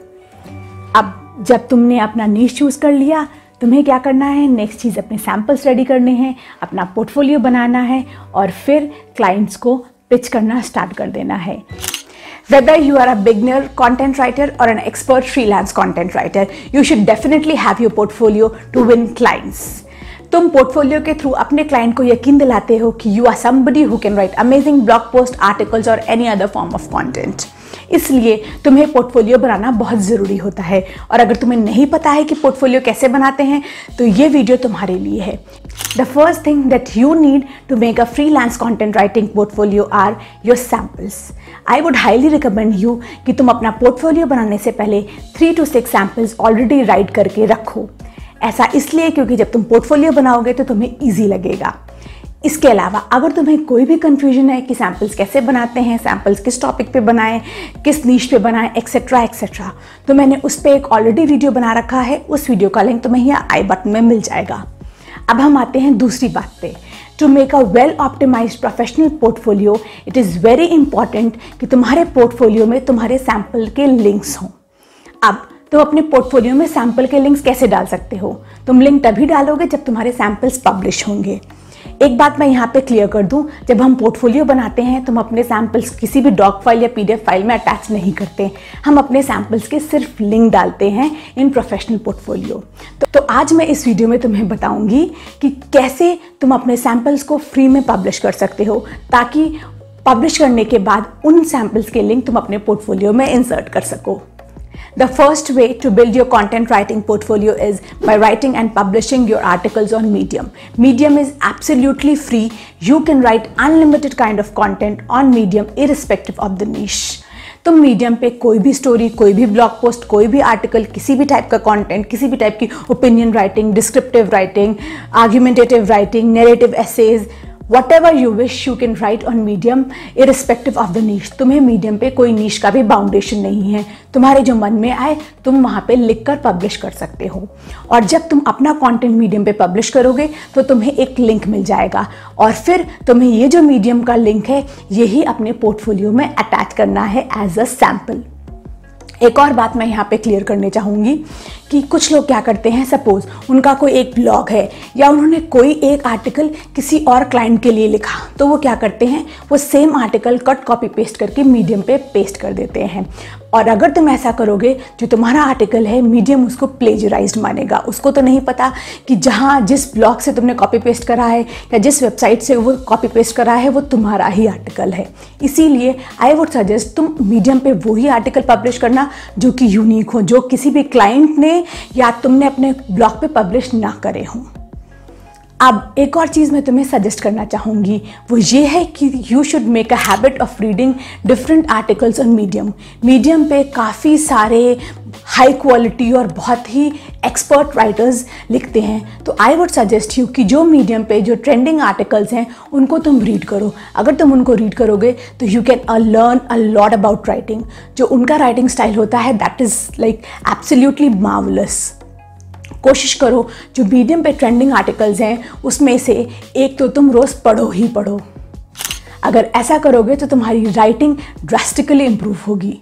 अब जब तुमने अपना नीश चूज़ कर लिया, तुम्हें क्या करना है, नेक्स्ट चीज़ अपने सैम्पल्स रेडी करने हैं, अपना पोर्टफोलियो बनाना है और फिर क्लाइंट्स को पिच करना स्टार्ट कर देना है। Whether you are a beginner content writer or an expert freelance content writer, you should definitely have your portfolio to win clients. तुम पोर्टफोलियो के थ्रू अपने क्लाइंट को यकीन दिलाते हो कि you are somebody who can write amazing blog post, articles or any other form of content. इसलिए तुम्हें पोर्टफोलियो बनाना बहुत ज़रूरी होता है, और अगर तुम्हें नहीं पता है कि पोर्टफोलियो कैसे बनाते हैं तो ये वीडियो तुम्हारे लिए है। The first thing that you need to make a freelance content writing portfolio are your samples. I would highly recommend you कि तुम अपना पोर्टफोलियो बनाने से पहले 3 to 6 samples ऑलरेडी राइट करके रखो। ऐसा इसलिए क्योंकि जब तुम पोर्टफोलियो बनाओगे तो तुम्हें ईजी लगेगा। इसके अलावा अगर तुम्हें कोई भी कंफ्यूजन है कि सैम्पल्स कैसे बनाते हैं, सैम्पल्स किस टॉपिक पे बनाएं, किस नीश पे बनाएं, एक्सेट्रा एक्सेट्रा, तो मैंने उस पर एक ऑलरेडी वीडियो बना रखा है। उस वीडियो का लिंक तुम्हें यहाँ आई बटन में मिल जाएगा। अब हम आते हैं दूसरी बात पे। To make a well optimised professional portfolio, it is very important कि तुम्हारे पोर्टफोलियो में तुम्हारे सैम्पल के लिंक्स हों। अब तुम अपने पोर्टफोलियो में सैम्पल के लिंक्स कैसे डाल सकते हो? तुम लिंक तभी डालोगे जब तुम्हारे सैम्पल्स पब्लिश होंगे। एक बात मैं यहाँ पे क्लियर कर दूँ, जब हम पोर्टफोलियो बनाते हैं तुम अपने सैम्पल्स किसी भी डॉक फाइल या पीडीएफ फाइल में अटैच नहीं करते। हम अपने सैम्पल्स के सिर्फ लिंक डालते हैं इन प्रोफेशनल पोर्टफोलियो। तो आज मैं इस वीडियो में तुम्हें बताऊंगी कि कैसे तुम अपने सैम्पल्स को फ्री में पब्लिश कर सकते हो, ताकि पब्लिश करने के बाद उन सैम्पल्स के लिंक तुम अपने पोर्टफोलियो में इंसर्ट कर सको। The first way to build your content writing portfolio is by writing and publishing your articles on Medium. Medium is absolutely free. You can write unlimited kind of content on Medium irrespective of the niche. तुम medium पे कोई भी story, कोई भी blog post, कोई भी article, किसी भी टाइप का कंटेंट, किसी भी टाइप की opinion writing, descriptive writing, argumentative writing, narrative essays, whatever you wish you can write on Medium irrespective of the niche. तुम्हें मीडियम पे कोई नीश का भी बाउंडेशन नहीं है। तुम्हारे जो मन में आए तुम वहाँ पे लिख कर पब्लिश कर सकते हो। और जब तुम अपना कंटेंट मीडियम पे पब्लिश करोगे तो तुम्हें एक लिंक मिल जाएगा और फिर तुम्हें ये जो मीडियम का लिंक है यही अपने पोर्टफोलियो में अटैच करना है एज अ सैम्पल। एक और बात मैं यहाँ पे क्लियर करने चाहूँगी कि कुछ लोग क्या करते हैं, सपोज उनका कोई एक ब्लॉग है या उन्होंने कोई एक आर्टिकल किसी और क्लाइंट के लिए लिखा, तो वो क्या करते हैं, वो same article cut copy paste करके मीडियम पे पेस्ट कर देते हैं। और अगर तुम ऐसा करोगे, जो तुम्हारा आर्टिकल है मीडियम उसको प्लेजराइज्ड मानेगा। उसको तो नहीं पता कि जहाँ जिस ब्लॉग से तुमने कॉपी पेस्ट करा है या जिस वेबसाइट से वो कॉपी पेस्ट करा है वो तुम्हारा ही आर्टिकल है। इसीलिए आई वुड सजेस्ट तुम मीडियम पे वही आर्टिकल पब्लिश करना जो कि यूनिक हो, जो किसी भी क्लाइंट ने या तुमने अपने ब्लॉग पे पब्लिश ना करे हों। अब एक और चीज़ मैं तुम्हें सजेस्ट करना चाहूँगी, वो ये है कि you should make a habit of reading different articles on medium. Medium पे काफ़ी सारे हाई क्वालिटी और बहुत ही एक्सपर्ट राइटर्स लिखते हैं, तो आई वुड सजेस्ट यू कि जो मीडियम पे जो ट्रेंडिंग आर्टिकल्स हैं उनको तुम रीड करो। अगर तुम उनको रीड करोगे तो you can learn a lot about writing. जो उनका राइटिंग स्टाइल होता है that is like absolutely marvellous. कोशिश करो जो मीडियम पे ट्रेंडिंग आर्टिकल्स हैं उसमें से एक तो तुम रोज़ पढ़ो ही पढ़ो। अगर ऐसा करोगे तो तुम्हारी राइटिंग ड्रास्टिकली इम्प्रूव होगी।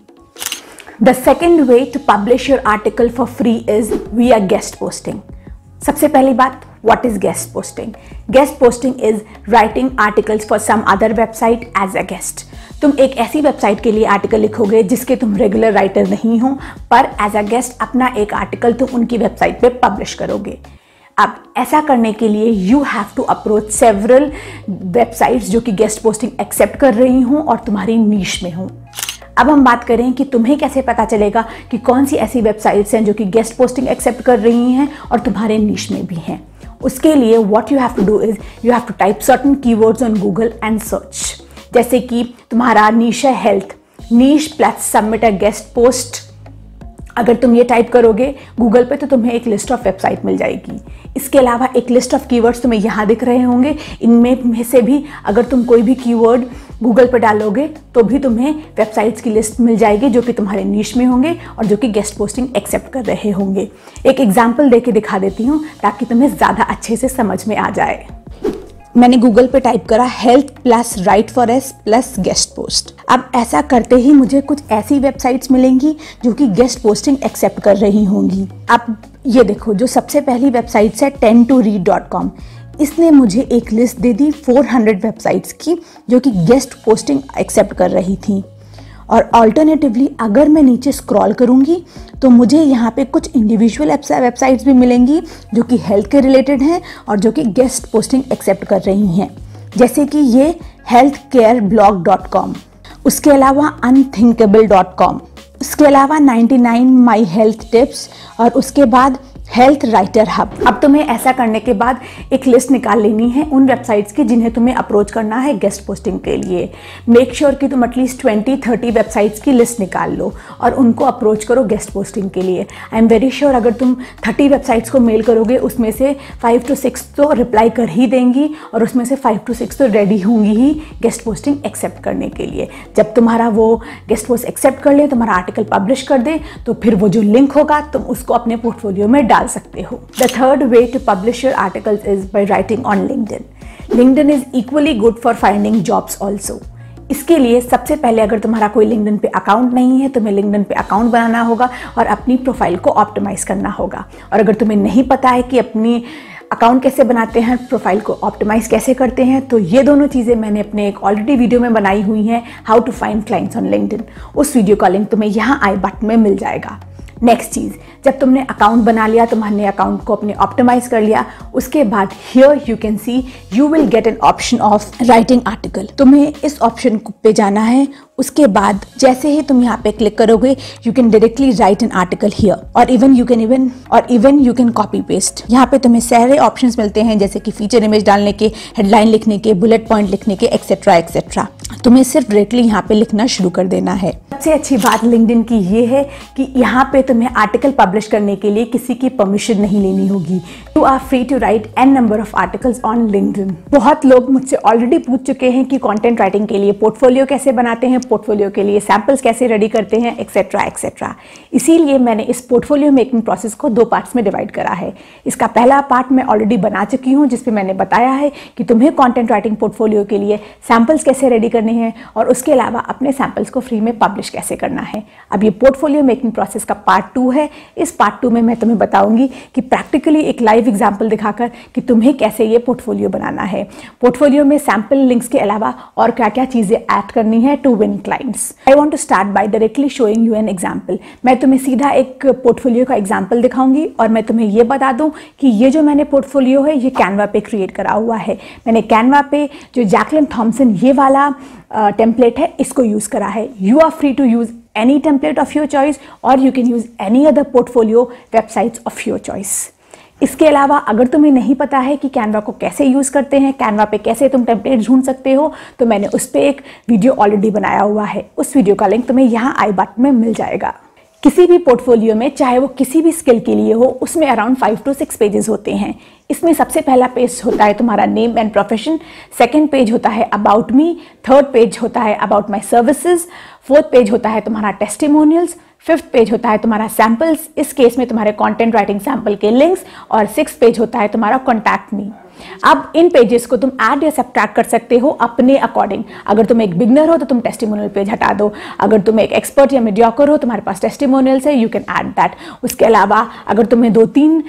The second way to publish your article for free is via guest posting. सबसे पहली बात, what is guest posting? Guest posting is writing articles for some other website as a guest. तुम एक ऐसी website के लिए article लिखोगे जिसके तुम रेगुलर राइटर नहीं हो, पर एज अ गेस्ट अपना एक आर्टिकल तुम उनकी वेबसाइट पे पब्लिश करोगे। अब ऐसा करने के लिए you have to approach several websites जो कि गेस्ट पोस्टिंग एक्सेप्ट कर रही हों और तुम्हारी नीश में हों। अब हम बात करें कि तुम्हें कैसे पता चलेगा कि कौन सी ऐसी वेबसाइट्स हैं जो कि गेस्ट पोस्टिंग एक्सेप्ट कर रही हैं और तुम्हारे नीश में भी हैं। उसके लिए what you have to do is you have to type certain keywords on Google and search. जैसे कि तुम्हारा नीश है health, niche plus submit a guest post. अगर तुम ये टाइप करोगे गूगल पे तो तुम्हें एक लिस्ट ऑफ वेबसाइट मिल जाएगी। इसके अलावा एक लिस्ट ऑफ कीवर्ड्स तुम्हें यहाँ दिख रहे होंगे, इनमें से भी अगर तुम कोई भी कीवर्ड गूगल पे डालोगे तो भी तुम्हें वेबसाइट्स की लिस्ट मिल जाएगी जो कि तुम्हारे नीश में होंगे और जो कि गेस्ट पोस्टिंग एक्सेप्ट कर रहे होंगे। एक एग्जाम्पल दे के दिखा देती हूँ ताकि तुम्हें ज़्यादा अच्छे से समझ में आ जाए। मैंने गूगल पे टाइप करा health plus write for us plus guest post. अब ऐसा करते ही मुझे कुछ ऐसी वेबसाइट्स मिलेंगी जो कि गेस्ट पोस्टिंग एक्सेप्ट कर रही होंगी। अब ये देखो, जो सबसे पहली वेबसाइट्स है 10toread.com, इसने मुझे एक लिस्ट दे दी 400 वेबसाइट्स की जो कि गेस्ट पोस्टिंग एक्सेप्ट कर रही थी। और ऑल्टरनेटिवली अगर मैं नीचे स्क्रॉल करूँगी तो मुझे यहाँ पे कुछ इंडिविजुअल वेबसाइट्स भी मिलेंगी जो कि हेल्थ के रिलेटेड हैं और जो कि गेस्ट पोस्टिंग एक्सेप्ट कर रही हैं, जैसे कि ये healthcareblog.com, उसके अलावा unthinkable.com, उसके अलावा 99 my health tips और उसके बाद हेल्थ राइटर हब। अब तुम्हें ऐसा करने के बाद एक लिस्ट निकाल लेनी है उन वेबसाइट्स की जिन्हें तुम्हें अप्रोच करना है गेस्ट पोस्टिंग के लिए। मेक श्योर कि तुम एटलीस्ट 20-30 वेबसाइट्स की लिस्ट निकाल लो और उनको अप्रोच करो गेस्ट पोस्टिंग के लिए। आई एम वेरी श्योर अगर तुम 30 वेबसाइट्स को मेल करोगे उसमें से 5 to 6 तो रिप्लाई कर ही देंगी और उसमें से 5 to 6 तो रेडी होंगी ही गेस्ट पोस्टिंग एक्सेप्ट करने के लिए। जब तुम्हारा वो गेस्ट पोस्ट एक्सेप्ट कर ले, तुम्हारा आर्टिकल पब्लिश कर दे, तो फिर वो जो लिंक होगा तुम उसको अपने पोर्टफोलियो में डाल सकते हो। The third way to publish your articles is by writing on LinkedIn. LinkedIn is equally good for finding jobs also. इसके लिए सबसे पहले अगर तुम्हारा कोई LinkedIn पे अकाउंट नहीं है, तुम्हें LinkedIn पे अकाउंट बनाना होगा और अपनी प्रोफाइल को ऑप्टिमाइज करना होगा। और अगर तुम्हें नहीं पता है कि अपनी अकाउंट कैसे बनाते हैं, प्रोफाइल को ऑप्टिमाइज कैसे करते हैं, तो ये दोनों चीज़ें मैंने अपने एक ऑलरेडी वीडियो में बनाई हुई हैं, how to find clients on LinkedIn। उस वीडियो का लिंक तुम्हें यहाँ आई बटन में मिल जाएगा। नेक्स्ट चीज़, जब तुमने अकाउंट बना लिया, तुम्हारे अकाउंट को अपने ऑप्टिमाइज कर लिया, उसके बाद here you can see you will get an option of writing article. तुम्हें इस ऑप्शन पे जाना है। उसके बाद जैसे ही तुम यहाँ पे क्लिक करोगे you can directly write an article here और even you can copy paste. यहाँ पे तुम्हें सारे ऑप्शंस मिलते हैं जैसे कि फीचर इमेज डालने के, हेडलाइन लिखने के, बुलेट पॉइंट लिखने के, एक्सेट्रा एक्सेट्रा। तुम्हें सिर्फ डायरेक्टली यहाँ पे लिखना शुरू कर देना है। सबसे अच्छी बात लिंक्डइन की ये है कि यहाँ पे तुम्हें आर्टिकल पब्लिश करने के लिए किसी की परमिशन नहीं लेनी होगी। You are free to write a number of articles on LinkedIn. बहुत लोग मुझसे ऑलरेडी पूछ चुके हैं कि कंटेंट राइटिंग के लिए पोर्टफोलियो कैसे बनाते हैं, पोर्टफोलियो के लिए सैंपल्स कैसे रेडी करते हैं, एक्सेट्रा एक्सेट्रा। इसीलिए मैंने इस पोर्टफोलियो मेकिंग प्रोसेस को 2 पार्ट्स में डिवाइड करा है। इसका पहला पार्ट मैं ऑलरेडी बना चुकी हूँ जिसपे मैंने बताया है कि तुम्हें कंटेंट राइटिंग पोर्टफोलियो के लिए सैंपल्स कैसे रेडी करने हैं और उसके अलावा अपने सैंपल्स को फ्री में पब्लिश कैसे करना है। अब ये पोर्टफोलियो मेकिंग प्रोसेस का पार्ट 2 है। इस पार्ट 2 में मैं तुम्हें बताऊंगी कि प्रैक्टिकली एक लाइव एग्जांपल दिखाकर कि तुम्हें कैसे ये पोर्टफोलियो बनाना है। पोर्टफोलियो में सैंपल लिंक्स के अलावा और क्या क्या चीज़ें ऐड करनी है to win clients. I want to start by directly showing you an example. मैं तुम्हें सीधा एक पोर्टफोलियो का एग्जांपल दिखाऊंगी और मैं तुम्हें ये बता दूं कि ये जो मैंने पोर्टफोलियो है ये कैनवा पे क्रिएट करा हुआ है। मैंने कैनवा पे जो जैकलिन थॉमसन ये वाला टेम्पलेट है इसको यूज़ करा है। You are free to use any template of your choice or you can use any other portfolio websites of your choice. इसके अलावा अगर तुम्हें नहीं पता है कि कैनवा को कैसे यूज़ करते हैं, कैनवा पे कैसे तुम टेम्पलेट ढूंढ सकते हो, तो मैंने उस पर एक वीडियो ऑलरेडी बनाया हुआ है। उस वीडियो का लिंक तुम्हें यहाँ आई बटन में मिल जाएगा। किसी भी पोर्टफोलियो में चाहे वो किसी भी स्किल के लिए हो, उसमें अराउंड 5 to 6 पेजेस होते हैं। इसमें सबसे पहला पेज होता है तुम्हारा name and profession, second page होता है अबाउट मी, थर्ड पेज होता है about my services, fourth page होता है तुम्हारा टेस्टिमोनियल्स, फिफ्थ पेज होता है तुम्हारा सैंपल्स, इस केस में तुम्हारे कंटेंट राइटिंग सैंपल के लिंक्स, और सिक्स्थ पेज होता है तुम्हारा कॉन्टैक्ट मी। अब इन पेजेस को तुम ऐड या सब्ट्रैक्ट कर सकते हो अपने अकॉर्डिंग। अगर तुम एक बिगनर हो तो तुम टेस्टिमोनियल पेज हटा दो, अगर तुम एक एक्सपर्ट या मीडियोकर हो तुम्हारे पास टेस्टिमोनियल्स है, यू कैन ऐड दैट। उसके अलावा अगर तुम्हें 2-3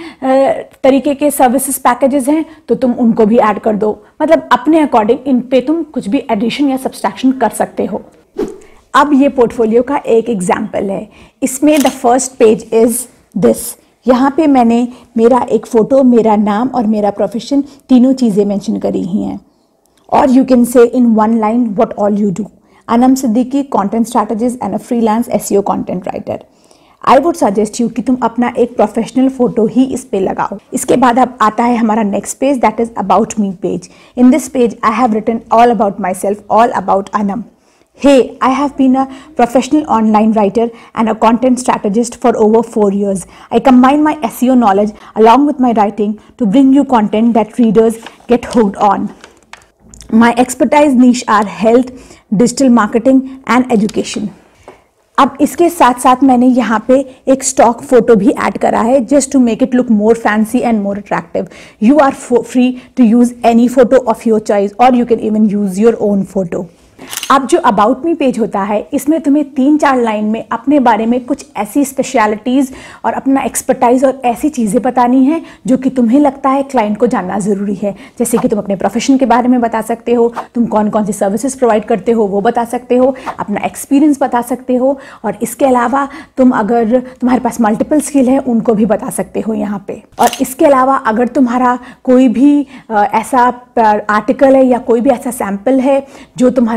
तरीके के सर्विसेज पैकेजेस हैं तो तुम उनको भी ऐड कर दो। मतलब अपने अकॉर्डिंग इन पे तुम कुछ भी एडिशन या सब्सट्रैक्शन कर सकते हो। अब ये पोर्टफोलियो का एक एग्जाम्पल है। इसमें the first page is this. यहाँ पे मैंने मेरा एक फ़ोटो, मेरा नाम और मेरा प्रोफेशन तीनों चीज़ें मेंशन करी ही हैं। और you can say in one line what all you do. Anam Siddiqui, content strategist and a freelance SEO content writer. I would suggest you कि तुम अपना एक प्रोफेशनल फोटो ही इस पे लगाओ। इसके बाद अब आता है हमारा next page, that is about me page. In this page I have written all about myself, all about Anam. Hey, I have been a professional online writer and a content strategist for over 4 years. I combine my SEO knowledge along with my writing to bring you content that readers get hooked on. My expertise niche are health, digital marketing and education. अब इसके साथ साथ मैंने यहाँ पे एक stock photo भी add करा है just to make it look more fancy and more attractive. You are free to use any photo of your choice और you can even use your own photo. अब जो अबाउट मी पेज होता है इसमें तुम्हें 3-4 line में अपने बारे में कुछ ऐसी स्पेशलिटीज़ और अपना एक्सपर्टाइज और ऐसी चीज़ें बतानी है जो कि तुम्हें लगता है क्लाइंट को जानना ज़रूरी है। जैसे कि तुम अपने प्रोफेशन के बारे में बता सकते हो, तुम कौन कौन सी सर्विसेज प्रोवाइड करते हो वो बता सकते हो, अपना एक्सपीरियंस बता सकते हो, और इसके अलावा तुम अगर तुम्हारे पास मल्टीपल स्किल है उनको भी बता सकते हो यहाँ पे। और इसके अलावा अगर तुम्हारा कोई भी ऐसा आर्टिकल है या कोई भी ऐसा सैम्पल है जो तुम्हारा फीचर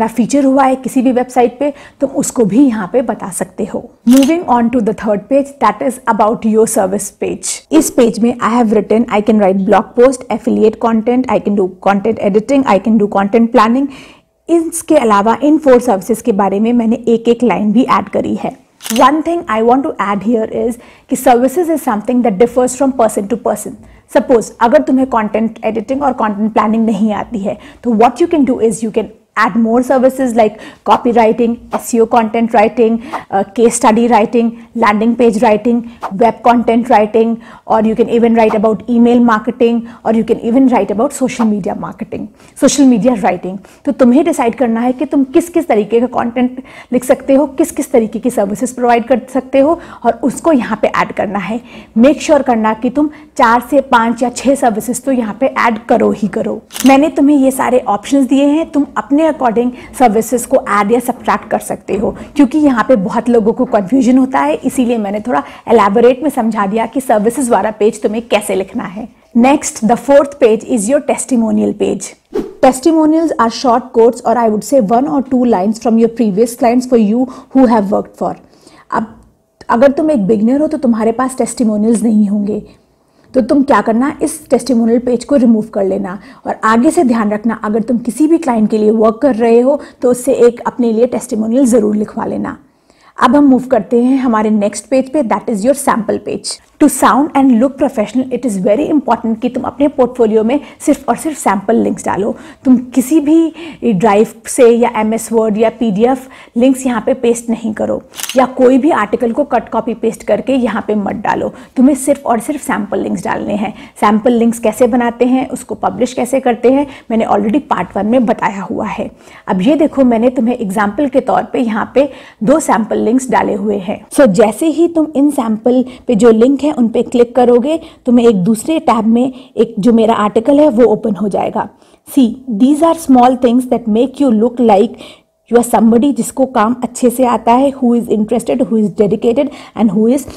हुआ है किसी भी वेबसाइट पे, तुम उसको भी यहाँ पे बता सकते हो। Moving on to the third page, that is about your service page. इस पेज में I have written I can write blog post, affiliate content, I can do content editing, I can do content planning. इसके अलावा इन 4 services के बारे में मैंने एक लाइन भी ऐड करी है। One thing I want to add here is कि services is something that differs from person to person. Suppose अगर तुम्हें content editing और content planning नहीं आती है, तो what you can do is you can add more services like copywriting, SEO content writing, case study writing, landing page writing, web content writing, or you can even write about email marketing, or you can even write about social media marketing, social media writing. तो तुम्हें decide करना है कि तुम किस किस तरीके का कंटेंट लिख सकते हो, किस किस तरीके की सर्विसेज प्रोवाइड कर सकते हो, और उसको यहाँ पे ऐड करना है। मेक श्योर करना कि तुम 4 से 5 या 6 सर्विसेज तो यहाँ पे ऐड करो ही करो। मैंने तुम्हें ये सारे ऑप्शंस दिए हैं, तुम अपने अकॉर्डिंग सर्विसेज को ऐड या सब्ट्रैक्ट कर सकते हो, क्योंकि यहाँ पे बहुत लोगों को कंफ्यूजन होता है, इसीलिए मैंने थोड़ा एलैबोरेट में समझा दिया कि सर्विसेज वाला पेज तुम्हें कैसे लिखना है। Next, the 4th page is your testimonial page. Testimonials are short quotes or I would say 1 or 2 lines from your previous clients for you who have worked for. अब अगर तुम एक बिगनर हो तो तुम्हारे पास टेस्टिमोनियल्स नहीं होंगे, तो तुम क्या करना, इस टेस्टिमोनियल पेज को रिमूव कर लेना और आगे से ध्यान रखना अगर तुम किसी भी क्लाइंट के लिए वर्क कर रहे हो तो उससे एक अपने लिए टेस्टिमोनियल ज़रूर लिखवा लेना। अब हम मूव करते हैं हमारे नेक्स्ट पेज पे, that is your sample page. To sound and look professional it is very important कि तुम अपने पोर्टफोलियो में सिर्फ और सिर्फ सैम्पल लिंक्स डालो। तुम किसी भी ड्राइव से या MS वर्ड या PDF लिंक्स यहाँ पे पेस्ट नहीं करो, या कोई भी आर्टिकल को कट कॉपी पेस्ट करके यहाँ पे मत डालो। तुम्हें सिर्फ और सिर्फ सैम्पल लिंक्स डालने हैं। सैम्पल लिंक्स कैसे बनाते हैं, उसको पब्लिश कैसे करते हैं, मैंने ऑलरेडी पार्ट 1 में बताया हुआ है। अब ये देखो, मैंने तुम्हें एग्जाम्पल के तौर पर यहाँ पे 2 सैम्पल लिंक्स डाले हुए हैं। सो जैसे ही तुम इन सैम्पल पे जो लिंक है उन पे क्लिक करोगे, तुम्हें एक दूसरे टैब में एक जो मेरा आर्टिकल है वो ओपन हो जाएगा। See, these are small things that make you look like you are somebody जिसको काम अच्छे से आता है, who is interested, who is dedicated and who is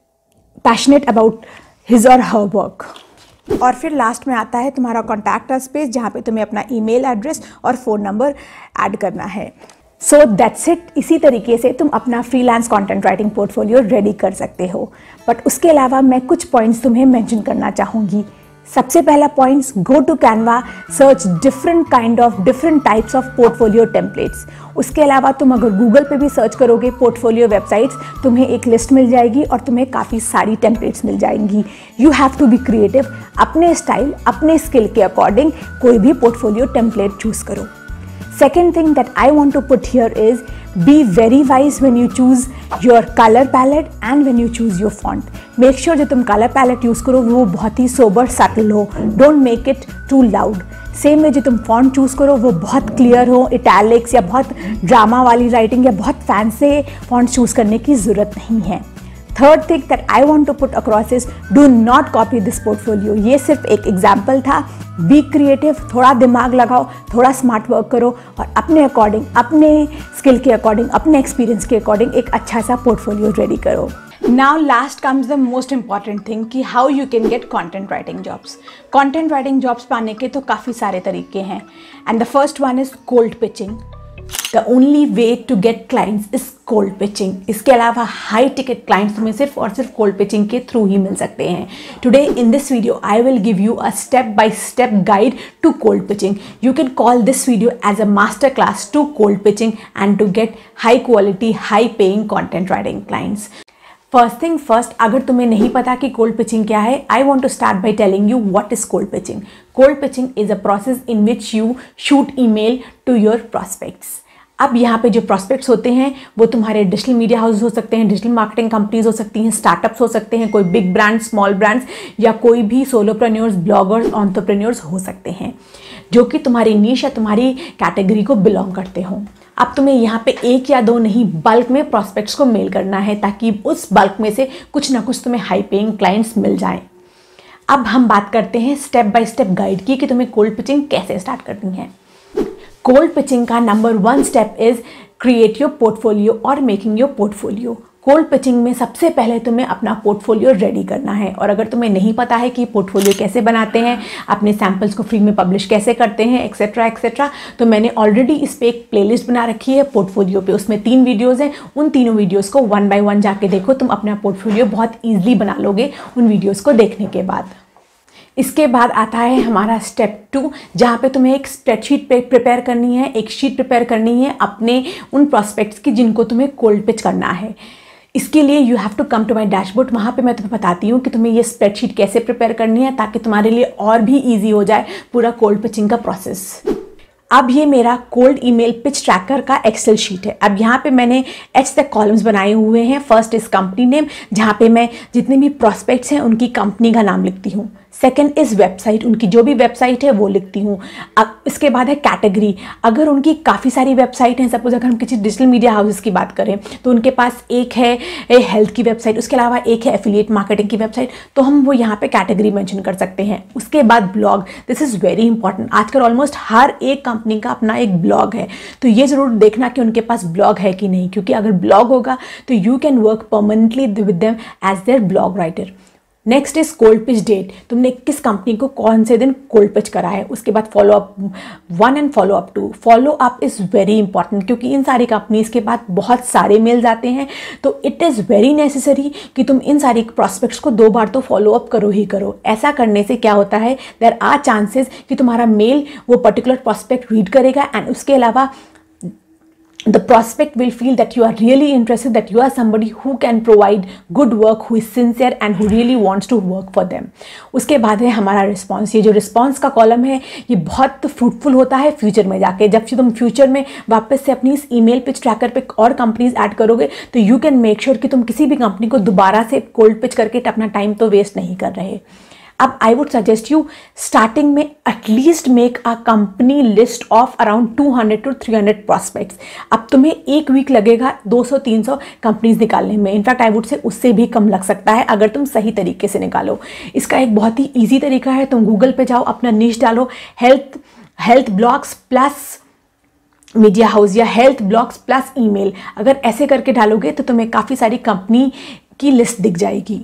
passionate about his or her work. और फिर लास्ट में आता है तुम्हारा कॉन्टैक्ट अस पेज, जहाँ पे तुम्हें अपना ईमेल एड्रेस और फ़ोन नंबर ऐड करना है। So that's it. इसी तरीके से तुम अपना freelance content writing portfolio ready कर सकते हो। बट उसके अलावा मैं कुछ पॉइंट्स तुम्हें मेंशन करना चाहूँगी। सबसे पहला points, go to Canva, search different types of portfolio templates. उसके अलावा तुम अगर गूगल पे भी सर्च करोगे पोर्टफोलियो वेबसाइट्स, तुम्हें एक लिस्ट मिल जाएगी और तुम्हें काफ़ी सारी टेम्पलेट्स मिल जाएंगी। You have to be creative, अपने स्टाइल अपने स्किल के अकॉर्डिंग कोई भी पोर्टफोलियो टेम्पलेट चूज़ करो। Second thing that I want to put here is be very wise when you choose your color palette and when you choose your font. Make sure जो तुम color palette use करो वो बहुत ही sober subtle हो, don't make it too loud. Same में जो तुम font choose करो वो बहुत क्लियर हो, इटैलिक्स या बहुत ड्रामा वाली राइटिंग या बहुत फैंसी फॉन्ट चूज़ करने की ज़रूरत नहीं है। Third thing that I want to put across is do not copy this portfolio. ये सिर्फ एक एग्जाम्पल था। बी क्रिएटिव, थोड़ा दिमाग लगाओ, थोड़ा स्मार्ट वर्क करो और अपने अकॉर्डिंग, अपने स्किल के अकॉर्डिंग, अपने एक्सपीरियंस के अकॉर्डिंग एक अच्छा सा पोर्टफोलियो रेडी करो। Now last comes the most important thing कि how you can get content writing jobs. Content writing jobs पाने के तो काफ़ी सारे तरीके हैं and the first one is cold pitching. The only way to get clients is cold pitching. इसके अलावा high ticket clients तुम्हें सिर्फ और सिर्फ cold pitching के थ्रू ही मिल सकते हैं। Today in this video I will give you a step by step guide to cold pitching. You can call this video as a master class to cold pitching and to get high quality, high paying content writing clients. First thing first, अगर तुम्हें नहीं पता कि cold pitching क्या है, I want to start by telling you what is cold pitching. Cold pitching is a process in which you shoot email to your prospects. अब यहाँ पे जो प्रॉस्पेक्ट्स होते हैं वो तुम्हारे डिजिटल मीडिया हाउस हो सकते हैं, डिजिटल मार्केटिंग कंपनीज हो सकती हैं, स्टार्टअप्स हो सकते हैं, कोई बिग ब्रांड, स्मॉल ब्रांड्स या कोई भी सोलोप्रेन्योर्स, ब्लॉगर्स, एंटरप्रेन्योर्स हो सकते हैं जो कि तुम्हारी नीश या तुम्हारी कैटेगरी को बिलोंग करते हों. अब तुम्हें यहाँ पे एक या दो नहीं, बल्क में प्रॉस्पेक्ट्स को मेल करना है ताकि उस बल्क में से कुछ ना कुछ तुम्हें हाई पेइंग क्लाइंट्स मिल जाएं. अब हम बात करते हैं स्टेप बाय स्टेप गाइड की कि तुम्हें कोल्ड पिचिंग कैसे स्टार्ट करनी है. कोल्ड पिचिंग का number 1 step is create your portfolio और making your portfolio. Cold pitching में सबसे पहले तुम्हें अपना पोर्टफोलियो रेडी करना है, और अगर तुम्हें नहीं पता है कि पोर्टफोलियो कैसे बनाते हैं, अपने सैम्पल्स को फ्री में पब्लिश कैसे करते हैं, एक्सेट्रा एक्सेट्रा, तो मैंने ऑलरेडी इस पर एक प्लेलिस्ट बना रखी है पोर्टफोलियो पे। उसमें 3 वीडियोज़ हैं, उन तीनों वीडियोज़ को 1 by 1 जाके देखो, तुम अपना पोर्टफोलियो बहुत ईजिली बना लोगे उन वीडियोज़ को देखने के बाद। इसके बाद आता है हमारा स्टेप 2, जहाँ पे तुम्हें एक स्प्रेडशीट प्रिपेयर करनी है, एक शीट प्रिपेयर करनी है अपने उन प्रॉस्पेक्ट्स की जिनको तुम्हें कोल्ड पिच करना है। इसके लिए you have to come to my dashboard. वहाँ पे मैं तुम्हें बताती हूँ कि तुम्हें ये स्प्रेडशीट कैसे प्रिपेयर करनी है, ताकि तुम्हारे लिए और भी ईजी हो जाए पूरा कोल्ड पिचिंग का प्रोसेस। अब ये मेरा कोल्ड ईमेल पिच ट्रैकर का एक्सेल शीट है। अब यहाँ पे मैंने H तक कॉलम्स बनाए हुए हैं। फर्स्ट इज कंपनी नेम, जहाँ पे मैं जितने भी प्रॉस्पेक्ट्स हैं उनकी कंपनी का नाम लिखती हूँ। सेकंड इज वेबसाइट, उनकी जो भी वेबसाइट है वो लिखती हूँ। अब इसके बाद है कैटेगरी। अगर उनकी काफ़ी सारी वेबसाइट हैं, सपोज अगर हम किसी डिजिटल मीडिया हाउसेस की बात करें तो उनके पास एक है हेल्थ की वेबसाइट, उसके अलावा एक है एफिलिएट मार्केटिंग की वेबसाइट, तो हम वो यहाँ पे कैटेगरी मेंशन कर सकते हैं। उसके बाद blog, this is very important. आजकल ऑलमोस्ट हर एक कंपनी का अपना एक ब्लॉग है, तो ये ज़रूर देखना कि उनके पास ब्लॉग है कि नहीं, क्योंकि अगर ब्लॉग होगा तो you can work permanently with them as their blog writer. Next is cold pitch date, तुमने किस कंपनी को कौन से दिन कोल्ड पिच करा है। उसके बाद follow up 1 and follow up 2। Follow up is very important, क्योंकि इन सारी कंपनीज के बाद बहुत सारे मेल्स आते हैं, तो इट इज़ वेरी नेसेसरी कि तुम इन सारी प्रॉस्पेक्ट्स को 2 बार तो फॉलो अप करो ही करो। ऐसा करने से क्या होता है, देयर आर चांसेस कि तुम्हारा मेल वो पर्टिकुलर प्रॉस्पेक्ट रीड करेगा, एंड उसके अलावा the prospect will feel that you are really interested, that you are somebody who can provide good work, who is sincere and who really wants to work for them. उसके बाद है हमारा response. ये जो response का column है ये बहुत फ्रूटफुल होता है फ्यूचर में जाके। जब तुम फ्यूचर में वापस से अपनी इस ईमेल पिच ट्रैकर पे और कंपनीज ऐड करोगे तो यू कैन मेक श्योर कि तुम किसी भी कंपनी को दोबारा से कोल्ड पिच करके अपना टाइम तो वेस्ट नहीं कर रहे। अब I would suggest you starting में at least make a company list of around 200 to 300 prospects. अब तुम्हें 1 वीक लगेगा 200-300 कंपनीज निकालने में। इनफैक्ट आई वुड से उससे भी कम लग सकता है अगर तुम सही तरीके से निकालो। इसका एक बहुत ही ईजी तरीका है, तुम गूगल पे जाओ, अपना निश डालो health blogs plus media house या हेल्थ ब्लॉग्स प्लस ईमेल। अगर ऐसे करके डालोगे तो तुम्हें काफ़ी सारी कंपनी की लिस्ट दिख जाएगी।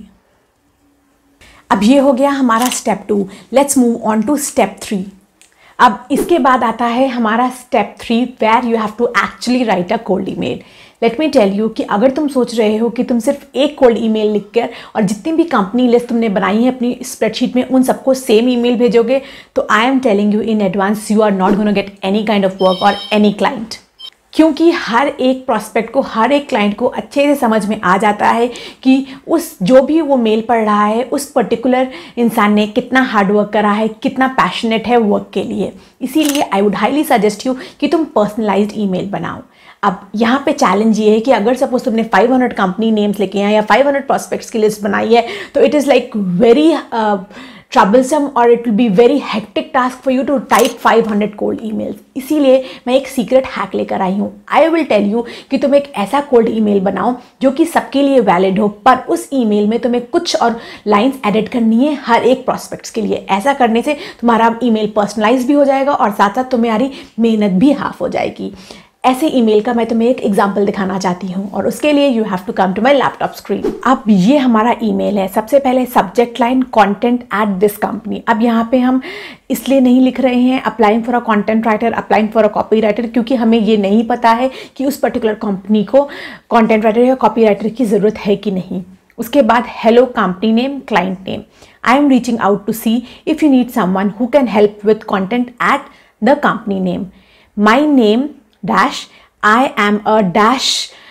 अब ये हो गया हमारा step 2। Let's move on to step 3। अब इसके बाद आता है हमारा स्टेप 3 where you have to actually write a cold email. Let me tell you कि अगर तुम सोच रहे हो कि तुम सिर्फ एक कोल्ड ईमेल लिखकर और जितनी भी कंपनी लिस्ट तुमने बनाई है अपनी स्प्रेडशीट में उन सबको सेम ईमेल भेजोगे, तो I am telling you in advance you are not gonna get any kind of work or any client. क्योंकि हर एक प्रॉस्पेक्ट को, हर एक क्लाइंट को अच्छे से समझ में आ जाता है कि उस जो भी वो मेल पढ़ रहा है उस पर्टिकुलर इंसान ने कितना हार्ड वर्क करा है, कितना पैशनेट है वर्क के लिए। इसीलिए I would highly suggest you कि तुम पर्सनलाइज्ड ईमेल बनाओ। अब यहाँ पे चैलेंज ये है कि अगर सपोज तुमने 500 कंपनी नेम्स लिखे हैं या 500 प्रॉस्पेक्ट्स की लिस्ट बनाई है, तो it is like very troublesome or it will be very hectic task for you to type 500 cold emails। इसीलिए मैं एक सीक्रेट हैक लेकर आई हूँ। आई विल टेल यू कि तुम एक ऐसा कोल्ड ईमेल बनाओ जो कि सबके लिए वैलिड हो, पर उस ईमेल में तुम्हें कुछ और लाइंस एडिट करनी है हर एक प्रॉस्पेक्ट्स के लिए। ऐसा करने से तुम्हारा ईमेल पर्सनलाइज भी हो जाएगा और साथ साथ तुम्हारी मेहनत भी हाफ हो जाएगी। ऐसे ईमेल का मैं तुम्हें एक एग्जांपल दिखाना चाहती हूँ और उसके लिए you have to come to my laptop screen. अब ये हमारा ईमेल है। सबसे पहले subject line content at this company. अब यहाँ पे हम इसलिए नहीं लिख रहे हैं applying for a content writer, applying for a copy writer, क्योंकि हमें ये नहीं पता है कि उस पर्टिकुलर कंपनी को कंटेंट राइटर या कॉपी राइटर की ज़रूरत है कि नहीं। उसके बाद hello company name, client name. I am reaching out to see if you need someone who can help with content at the company name. My name dash I am a dash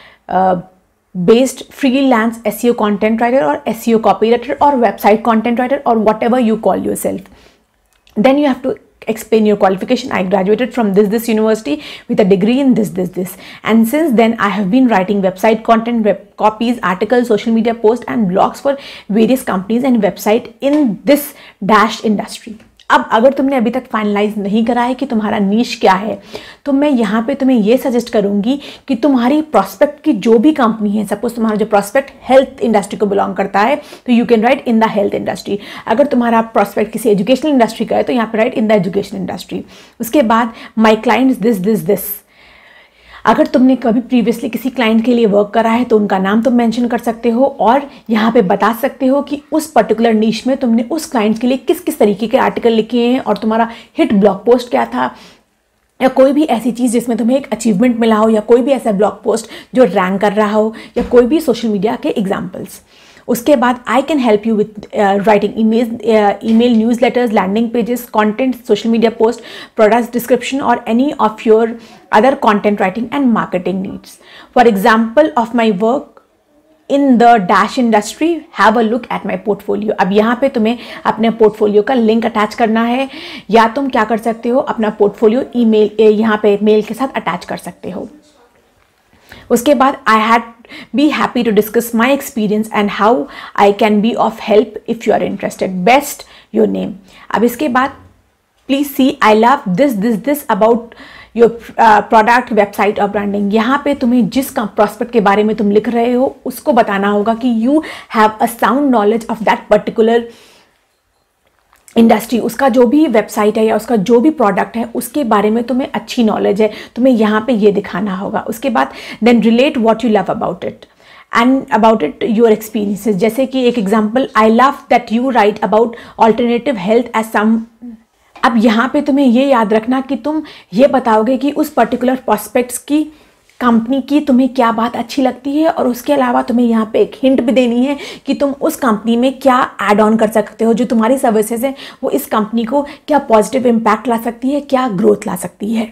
based freelance SEO content writer or SEO copywriter or website content writer or whatever you call yourself. Then you have to explain your qualification. I graduated from this university with a degree in this, and since then I have been writing website content, web copies, articles, social media posts and blogs for various companies and website in this dash industry. अब अगर तुमने अभी तक finalise नहीं करा है कि तुम्हारा नीश क्या है, तो मैं यहाँ पे तुम्हें ये सजेस्ट करूँगी कि तुम्हारी प्रॉस्पेक्ट की जो भी कंपनी है, सपोज तुम्हारा जो प्रॉस्पेक्ट हेल्थ इंडस्ट्री को बिलोंग करता है तो you can write in the health industry. अगर तुम्हारा प्रॉस्पेक्ट किसी एजुकेशनल इंडस्ट्री का है तो यहाँ पे write in the education industry. उसके बाद माई क्लाइंट्स दिस। अगर तुमने कभी प्रीवियसली किसी क्लाइंट के लिए वर्क करा है तो उनका नाम तुम मेंशन कर सकते हो और यहाँ पे बता सकते हो कि उस पर्टिकुलर नीश में तुमने उस क्लाइंट के लिए किस किस तरीके के आर्टिकल लिखे हैं और तुम्हारा हिट ब्लॉग पोस्ट क्या था, या कोई भी ऐसी चीज़ जिसमें तुम्हें एक अचीवमेंट मिला हो, या कोई भी ऐसा ब्लॉग पोस्ट जो रैंक कर रहा हो, या कोई भी सोशल मीडिया के एग्जाम्पल्स। उसके बाद I can help you with writing email newsletters, landing pages, content, social media post, product description और any of your other content writing and marketing needs. For example of my work in the dash industry, have a look at my portfolio. अब यहाँ पे तुम्हें अपने portfolio का link attach करना है, या तुम क्या कर सकते हो, अपना पोर्टफोलियो ईमेल यहाँ पे मेल के साथ अटैच कर सकते हो। उसके बाद I had be happy to discuss my experience and how I can be of help if you are interested, best your name. अब इसके बाद please see I love this about your product, website और branding. यहाँ पे तुम्हें जिस prospect के बारे में तुम लिख रहे हो उसको बताना होगा कि you have a sound knowledge of that particular industry. उसका जो भी वेबसाइट है या उसका जो भी प्रोडक्ट है उसके बारे में तुम्हें अच्छी नॉलेज है, तुम्हें यहाँ पे ये दिखाना होगा। उसके बाद then relate what you love about it and about it your experiences. जैसे कि एक example, I love that you write about alternative health as some. अब यहाँ पे तुम्हें ये याद रखना कि तुम ये बताओगे कि उस पर्टिकुलर प्रोस्पेक्ट्स की कंपनी की तुम्हें क्या बात अच्छी लगती है, और उसके अलावा तुम्हें यहाँ पे एक हिंट भी देनी है कि तुम उस कंपनी में क्या ऐड ऑन कर सकते हो, जो तुम्हारी सर्विसेज है वो इस कंपनी को क्या पॉजिटिव इम्पैक्ट ला सकती है, क्या ग्रोथ ला सकती है।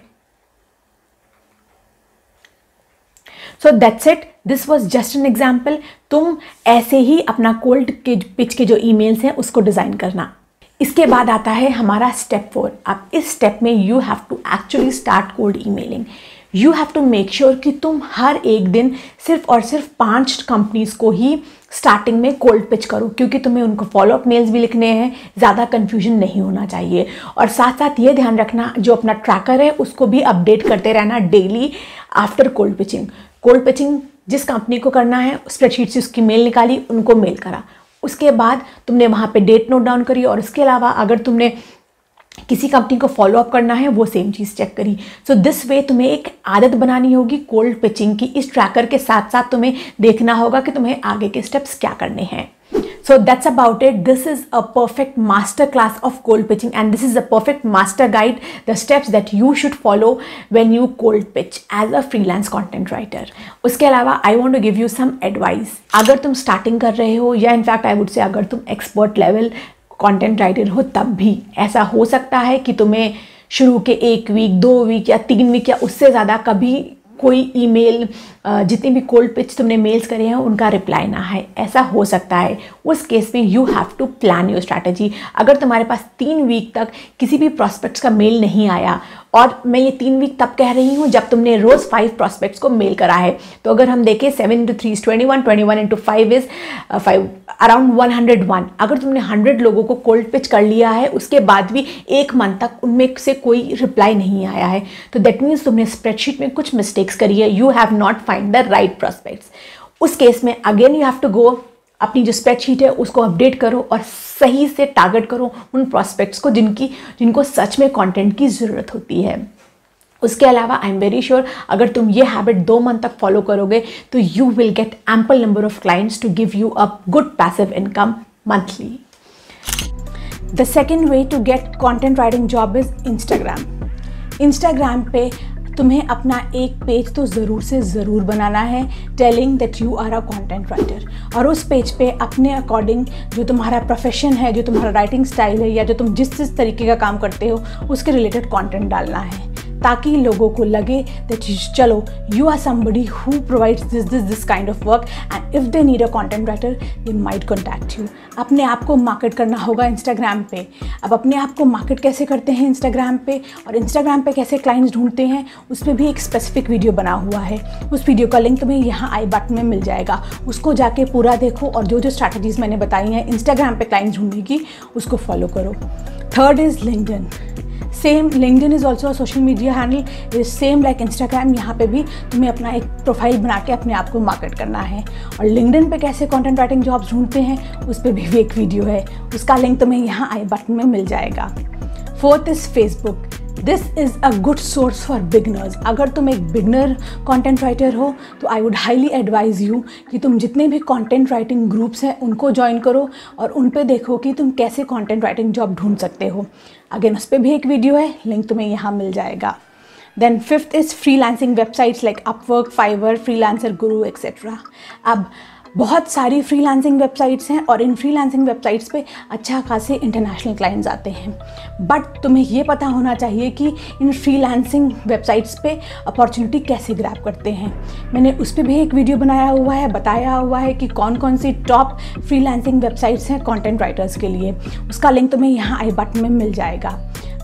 So that's it, this was just an example. तुम ऐसे ही अपना कोल्ड के पिच के जो ईमेल्स हैं उसको डिज़ाइन करना। इसके बाद आता है हमारा स्टेप 4। अब इस स्टेप में you have to actually start cold emailing. You have to make sure कि तुम हर एक दिन सिर्फ और सिर्फ 5 कंपनीज को ही स्टार्टिंग में कोल्ड पिच करो, क्योंकि तुम्हें उनको फॉलोअप मेल्स भी लिखने हैं, ज़्यादा कन्फ्यूजन नहीं होना चाहिए। और साथ साथ ये ध्यान रखना, जो अपना ट्रैकर है उसको भी अपडेट करते रहना daily after cold pitching. Cold pitching जिस कंपनी को करना है स्प्रेडशीट से उसकी मेल निकाली, उनको मेल करा, उसके बाद तुमने वहाँ पे डेट नोट डाउन करी, और इसके अलावा अगर तुमने किसी कंपनी को फॉलो अप करना है वो सेम चीज़ चेक करी। सो दिस वे तुम्हें एक आदत बनानी होगी कोल्ड पिचिंग की। इस ट्रैकर के साथ साथ तुम्हें देखना होगा कि तुम्हें आगे के स्टेप्स क्या करने हैं। So that's about it. This is a perfect master class of cold pitching, and this is a perfect master guide, the steps that you should follow when you cold pitch as a freelance content writer. उसके अलावा I want to give you some advice. अगर तुम starting कर रहे हो, या in fact I would say अगर तुम expert level content writer हो, तब भी ऐसा हो सकता है कि तुम्हें शुरू के 1 वीक, 2 वीक या 3 वीक या उससे ज़्यादा कभी कोई ईमेल, जितनी भी कोल्ड पिच तुमने मेल्स करे हैं उनका रिप्लाई ना है, ऐसा हो सकता है। उस केस में you have to plan your strategy. अगर तुम्हारे पास 3 वीक तक किसी भी प्रॉस्पेक्ट्स का मेल नहीं आया, और मैं ये 3 वीक तब कह रही हूँ जब तुमने रोज़ 5 प्रॉस्पेक्ट्स को मेल करा है, तो अगर हम देखें 7 × 3 = 21, 21 × 5 is 5, अराउंड 101। अगर तुमने 100 लोगों को कोल्ड पिच कर लिया है, उसके बाद भी 1 मंथ तक उनमें से कोई रिप्लाई नहीं आया है, तो दैट मीन्स तुमने स्प्रेडशीट में कुछ मिस्टेक्स करी है। You have not find the right prospects. उस केस में again you have to go, अपनी जो स्प्रेडशीट है उसको अपडेट करो और सही से टारगेट करो उन प्रॉस्पेक्ट्स को जिनको सच में कंटेंट की ज़रूरत होती है। उसके अलावा आई एम वेरी श्योर अगर तुम ये हैबिट 2 मंथ तक फॉलो करोगे तो you will get ample number of clients to give you a good passive income monthly. The second way to get content writing job is Instagram. Instagram पे तुम्हें अपना एक पेज तो ज़रूर से ज़रूर बनाना है, telling that you are a content writer, और उस पेज पे अपने अकॉर्डिंग जो तुम्हारा प्रोफेशन है, जो तुम्हारा राइटिंग स्टाइल है, या जो तुम जिस तरीके का काम करते हो उसके रिलेटेड कंटेंट डालना है, ताकि लोगों को लगे दैट चलो you are somebody who provides this kind of work and if they need a content writer they might contact you. अपने आप को मार्केट करना होगा इंस्टाग्राम पे। अब अपने आप को मार्केट कैसे करते हैं इंस्टाग्राम पे, और इंस्टाग्राम पे कैसे क्लाइंट्स ढूंढते हैं, उस पर भी एक स्पेसिफिक वीडियो बना हुआ है। उस वीडियो का लिंक तुम्हें यहाँ आई बटन में मिल जाएगा, उसको जाके पूरा देखो और जो स्ट्रैटेजीज मैंने बताई हैं इंस्टाग्राम पे क्लाइंट्स ढूंढने की उसको फॉलो करो। Third is LinkedIn. Same, LinkedIn is also a social media handle, is same like Instagram. यहाँ पे भी तुम्हें अपना एक प्रोफाइल बना के अपने आप को मार्केट करना है। और लिंक्डइन पे कैसे कंटेंट राइटिंग जॉब्स ढूंढते हैं उस पर भी एक वीडियो है, उसका लिंक तुम्हें यहाँ आई बटन में मिल जाएगा। Fourth is Facebook. This is a good source for beginners. अगर तुम एक बिगनर कंटेंट राइटर हो तो I would highly advise you कि तुम जितने भी कंटेंट राइटिंग ग्रुप्स हैं उनको ज्वाइन करो और उन पे देखो कि तुम कैसे कंटेंट राइटिंग जॉब ढूंढ सकते हो। अगेन उस पर भी एक वीडियो है, लिंक तुम्हें यहाँ मिल जाएगा। Then fifth is freelancing websites like Upwork, Fiverr, Freelancer Guru etcetera. अब बहुत सारी फ्रीलांसिंग वेबसाइट्स हैं और इन फ्रीलांसिंग वेबसाइट्स पे अच्छा खासे इंटरनेशनल क्लाइंट्स आते हैं, बट तुम्हें ये पता होना चाहिए कि इन फ्रीलांसिंग वेबसाइट्स पे अपॉर्चुनिटी कैसे ग्रैब करते हैं। मैंने उस पर भी एक वीडियो बनाया हुआ है, बताया हुआ है कि कौन कौन सी टॉप फ्रीलांसिंग वेबसाइट्स हैं कंटेंट राइटर्स के लिए। उसका लिंक तुम्हें यहाँ आई बटन में मिल जाएगा।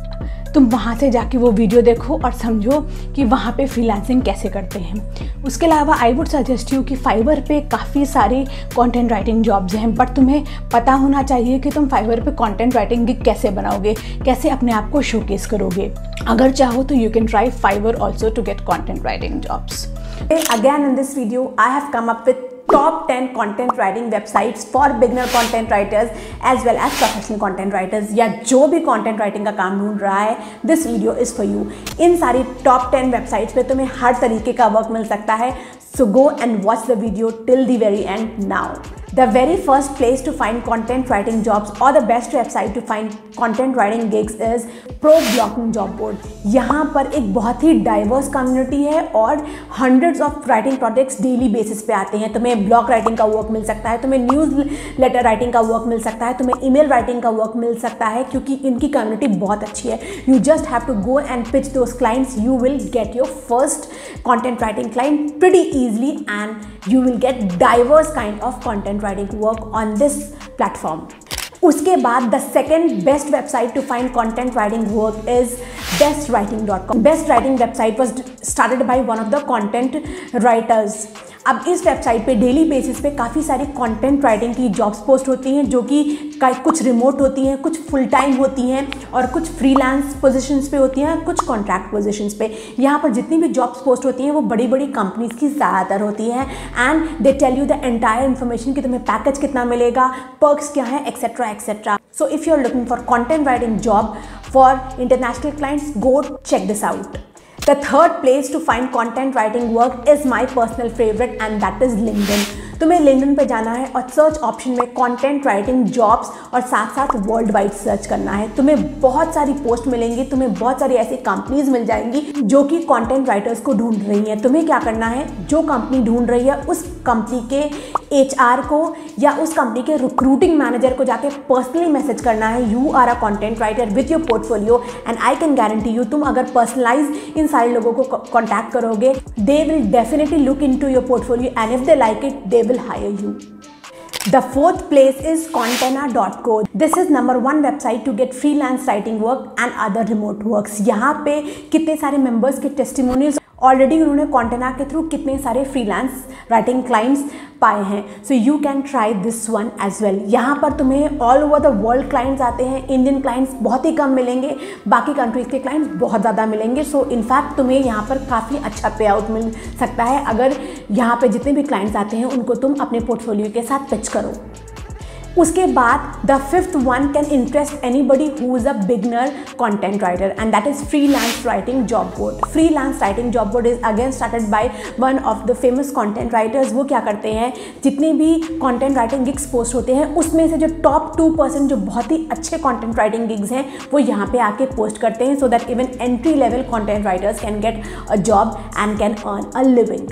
तुम वहाँ से जाके वो वीडियो देखो और समझो कि वहाँ पे फ्रीलांसिंग कैसे करते हैं। उसके अलावा आई वुड सजेस्ट यू कि फाइवर पे काफ़ी सारी कंटेंट राइटिंग जॉब्स हैं, बट तुम्हें पता होना चाहिए कि तुम फाइवर पे कंटेंट राइटिंग गिग कैसे बनाओगे, कैसे अपने आप को शोकेस करोगे। अगर चाहो तो you can try Fiverr also to get content writing jobs. Again in this video I have come up with top 10 content writing websites for beginner content writers as well as professional content writers, या जो भी content writing का काम ढूंढ रहा है, this video is for you। इन सारी top 10 websites पे तुम्हें हर तरीके का वर्क मिल सकता है, so go and watch the video till the very end now। The very first place to find content writing jobs or the best website to find content writing gigs is Pro Blogging Job Board। यहाँ पर एक बहुत ही diverse community है और hundreds of writing projects daily basis पे आते हैं। तुम्हें ब्लॉग राइटिंग का वर्क मिल सकता है, तुम्हें न्यूज़ लेटर राइटिंग का वर्क मिल सकता है, तुम्हें ईमेल राइटिंग का वर्क मिल सकता है, क्योंकि इनकी कम्युनिटी बहुत अच्छी है। You just have to go and pitch those clients, you will get your first content writing client pretty easily and you will get diverse kind of content writing work on this platform। उसके बाद the second best website to find content writing work is bestwriting.com। Best writing website was started by one of the content writers. अब इस website पे daily basis पे काफ़ी सारी content writing की jobs post होती हैं, जो कि कुछ रिमोट होती हैं, कुछ फुल टाइम होती हैं और कुछ फ्रीलांस पोजीशंस पे होती हैं, कुछ कॉन्ट्रैक्ट पोजीशंस पे। यहाँ पर जितनी भी जॉब्स पोस्ट होती हैं वो बड़ी बड़ी कंपनीज की ज़्यादातर होती हैं and they tell you the entire information कि तुम्हें पैकेज कितना मिलेगा, पर्क्स क्या है, etcetera etcetera. So if you are looking for content writing job for international clients, go check this out। The third place to find content writing work is my personal favorite and that is LinkedIn। तुम्हें LinkedIn पे जाना है और search option में content writing jobs और साथ साथ world wide search करना है। तुम्हें बहुत सारी पोस्ट मिलेंगी, तुम्हें बहुत सारी ऐसी कंपनीज मिल जाएंगी जो कि कंटेंट राइटर्स को ढूंढ रही हैं। तुम्हें क्या करना है, जो कंपनी ढूंढ रही है उस कंपनी के HR को या उस कंपनी के रिक्रूटिंग मैनेजर को जाके पर्सनली मैसेज करना है, you are a content writer with your portfolio and I can guarantee you, तुम अगर पर्सनलाइज इन सारे लोगों को कॉन्टैक्ट करोगे, they will definitely look into your portfolio and if they like it they will hire you। The fourth place is Contena.co। This is number one website to get freelance writing work and other remote works। यहाँ पे कितने सारे members के testimonials already उन्होंने कॉन्टेना के through कितने सारे freelance writing clients पाए हैं। So you can try this one as well. यहाँ पर तुम्हें all over the world clients आते हैं। इंडियन क्लाइंट्स बहुत ही कम मिलेंगे, बाकी कंट्रीज़ के क्लाइंट्स बहुत ज़्यादा मिलेंगे। सो इनफैक्ट तुम्हें यहाँ पर काफ़ी अच्छा पे आउट मिल सकता है अगर यहाँ पे जितने भी क्लाइंट्स आते हैं उनको तुम अपने पोर्टफोलियो के साथ पिच करो। उसके बाद the fifth one can interest anybody who is a beginner content writer and that is freelance writing job board. Freelance writing job board is again started by one of the famous content writers. वो क्या करते हैं, जितने भी content writing gigs post होते हैं उसमें से जो टॉप 2% जो बहुत ही अच्छे कंटेंट राइटिंग गिग्स हैं वो यहाँ पे आके पोस्ट करते हैं, so that even entry level content writers can get a job and can earn a living.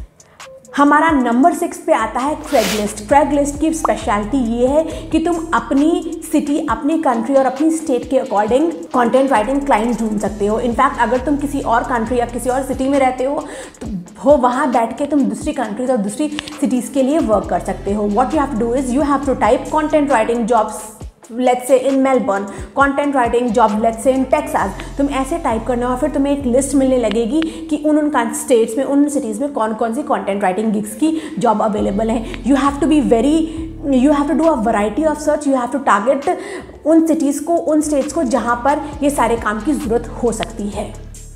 हमारा नंबर 6 पे आता है क्रेगलिस्ट। क्रेगलिस्ट की स्पेशलिटी ये है कि तुम अपनी सिटी, अपनी कंट्री और अपनी स्टेट के अकॉर्डिंग कंटेंट राइटिंग क्लाइंट ढूंढ सकते हो। इनफैक्ट अगर तुम किसी और कंट्री या किसी और सिटी में रहते हो वहाँ बैठ के तुम दूसरी कंट्रीज और दूसरी सिटीज़ के लिए वर्क कर सकते हो। What you have to do is you have to type content writing jobs let's say in Melbourne, content writing job let's say in Texas. तुम ऐसे टाइप करना और फिर तुम्हें एक लिस्ट मिलने लगेगी कि उन स्टेट्स में, उन सिटीज़ में कौन कौन सी कंटेंट राइटिंग गिग्स की जॉब अवेलेबल है। You have to do a variety of search. You have to target उन सिटीज़ को, उन स्टेट्स को जहाँ पर ये सारे काम की ज़रूरत हो सकती है।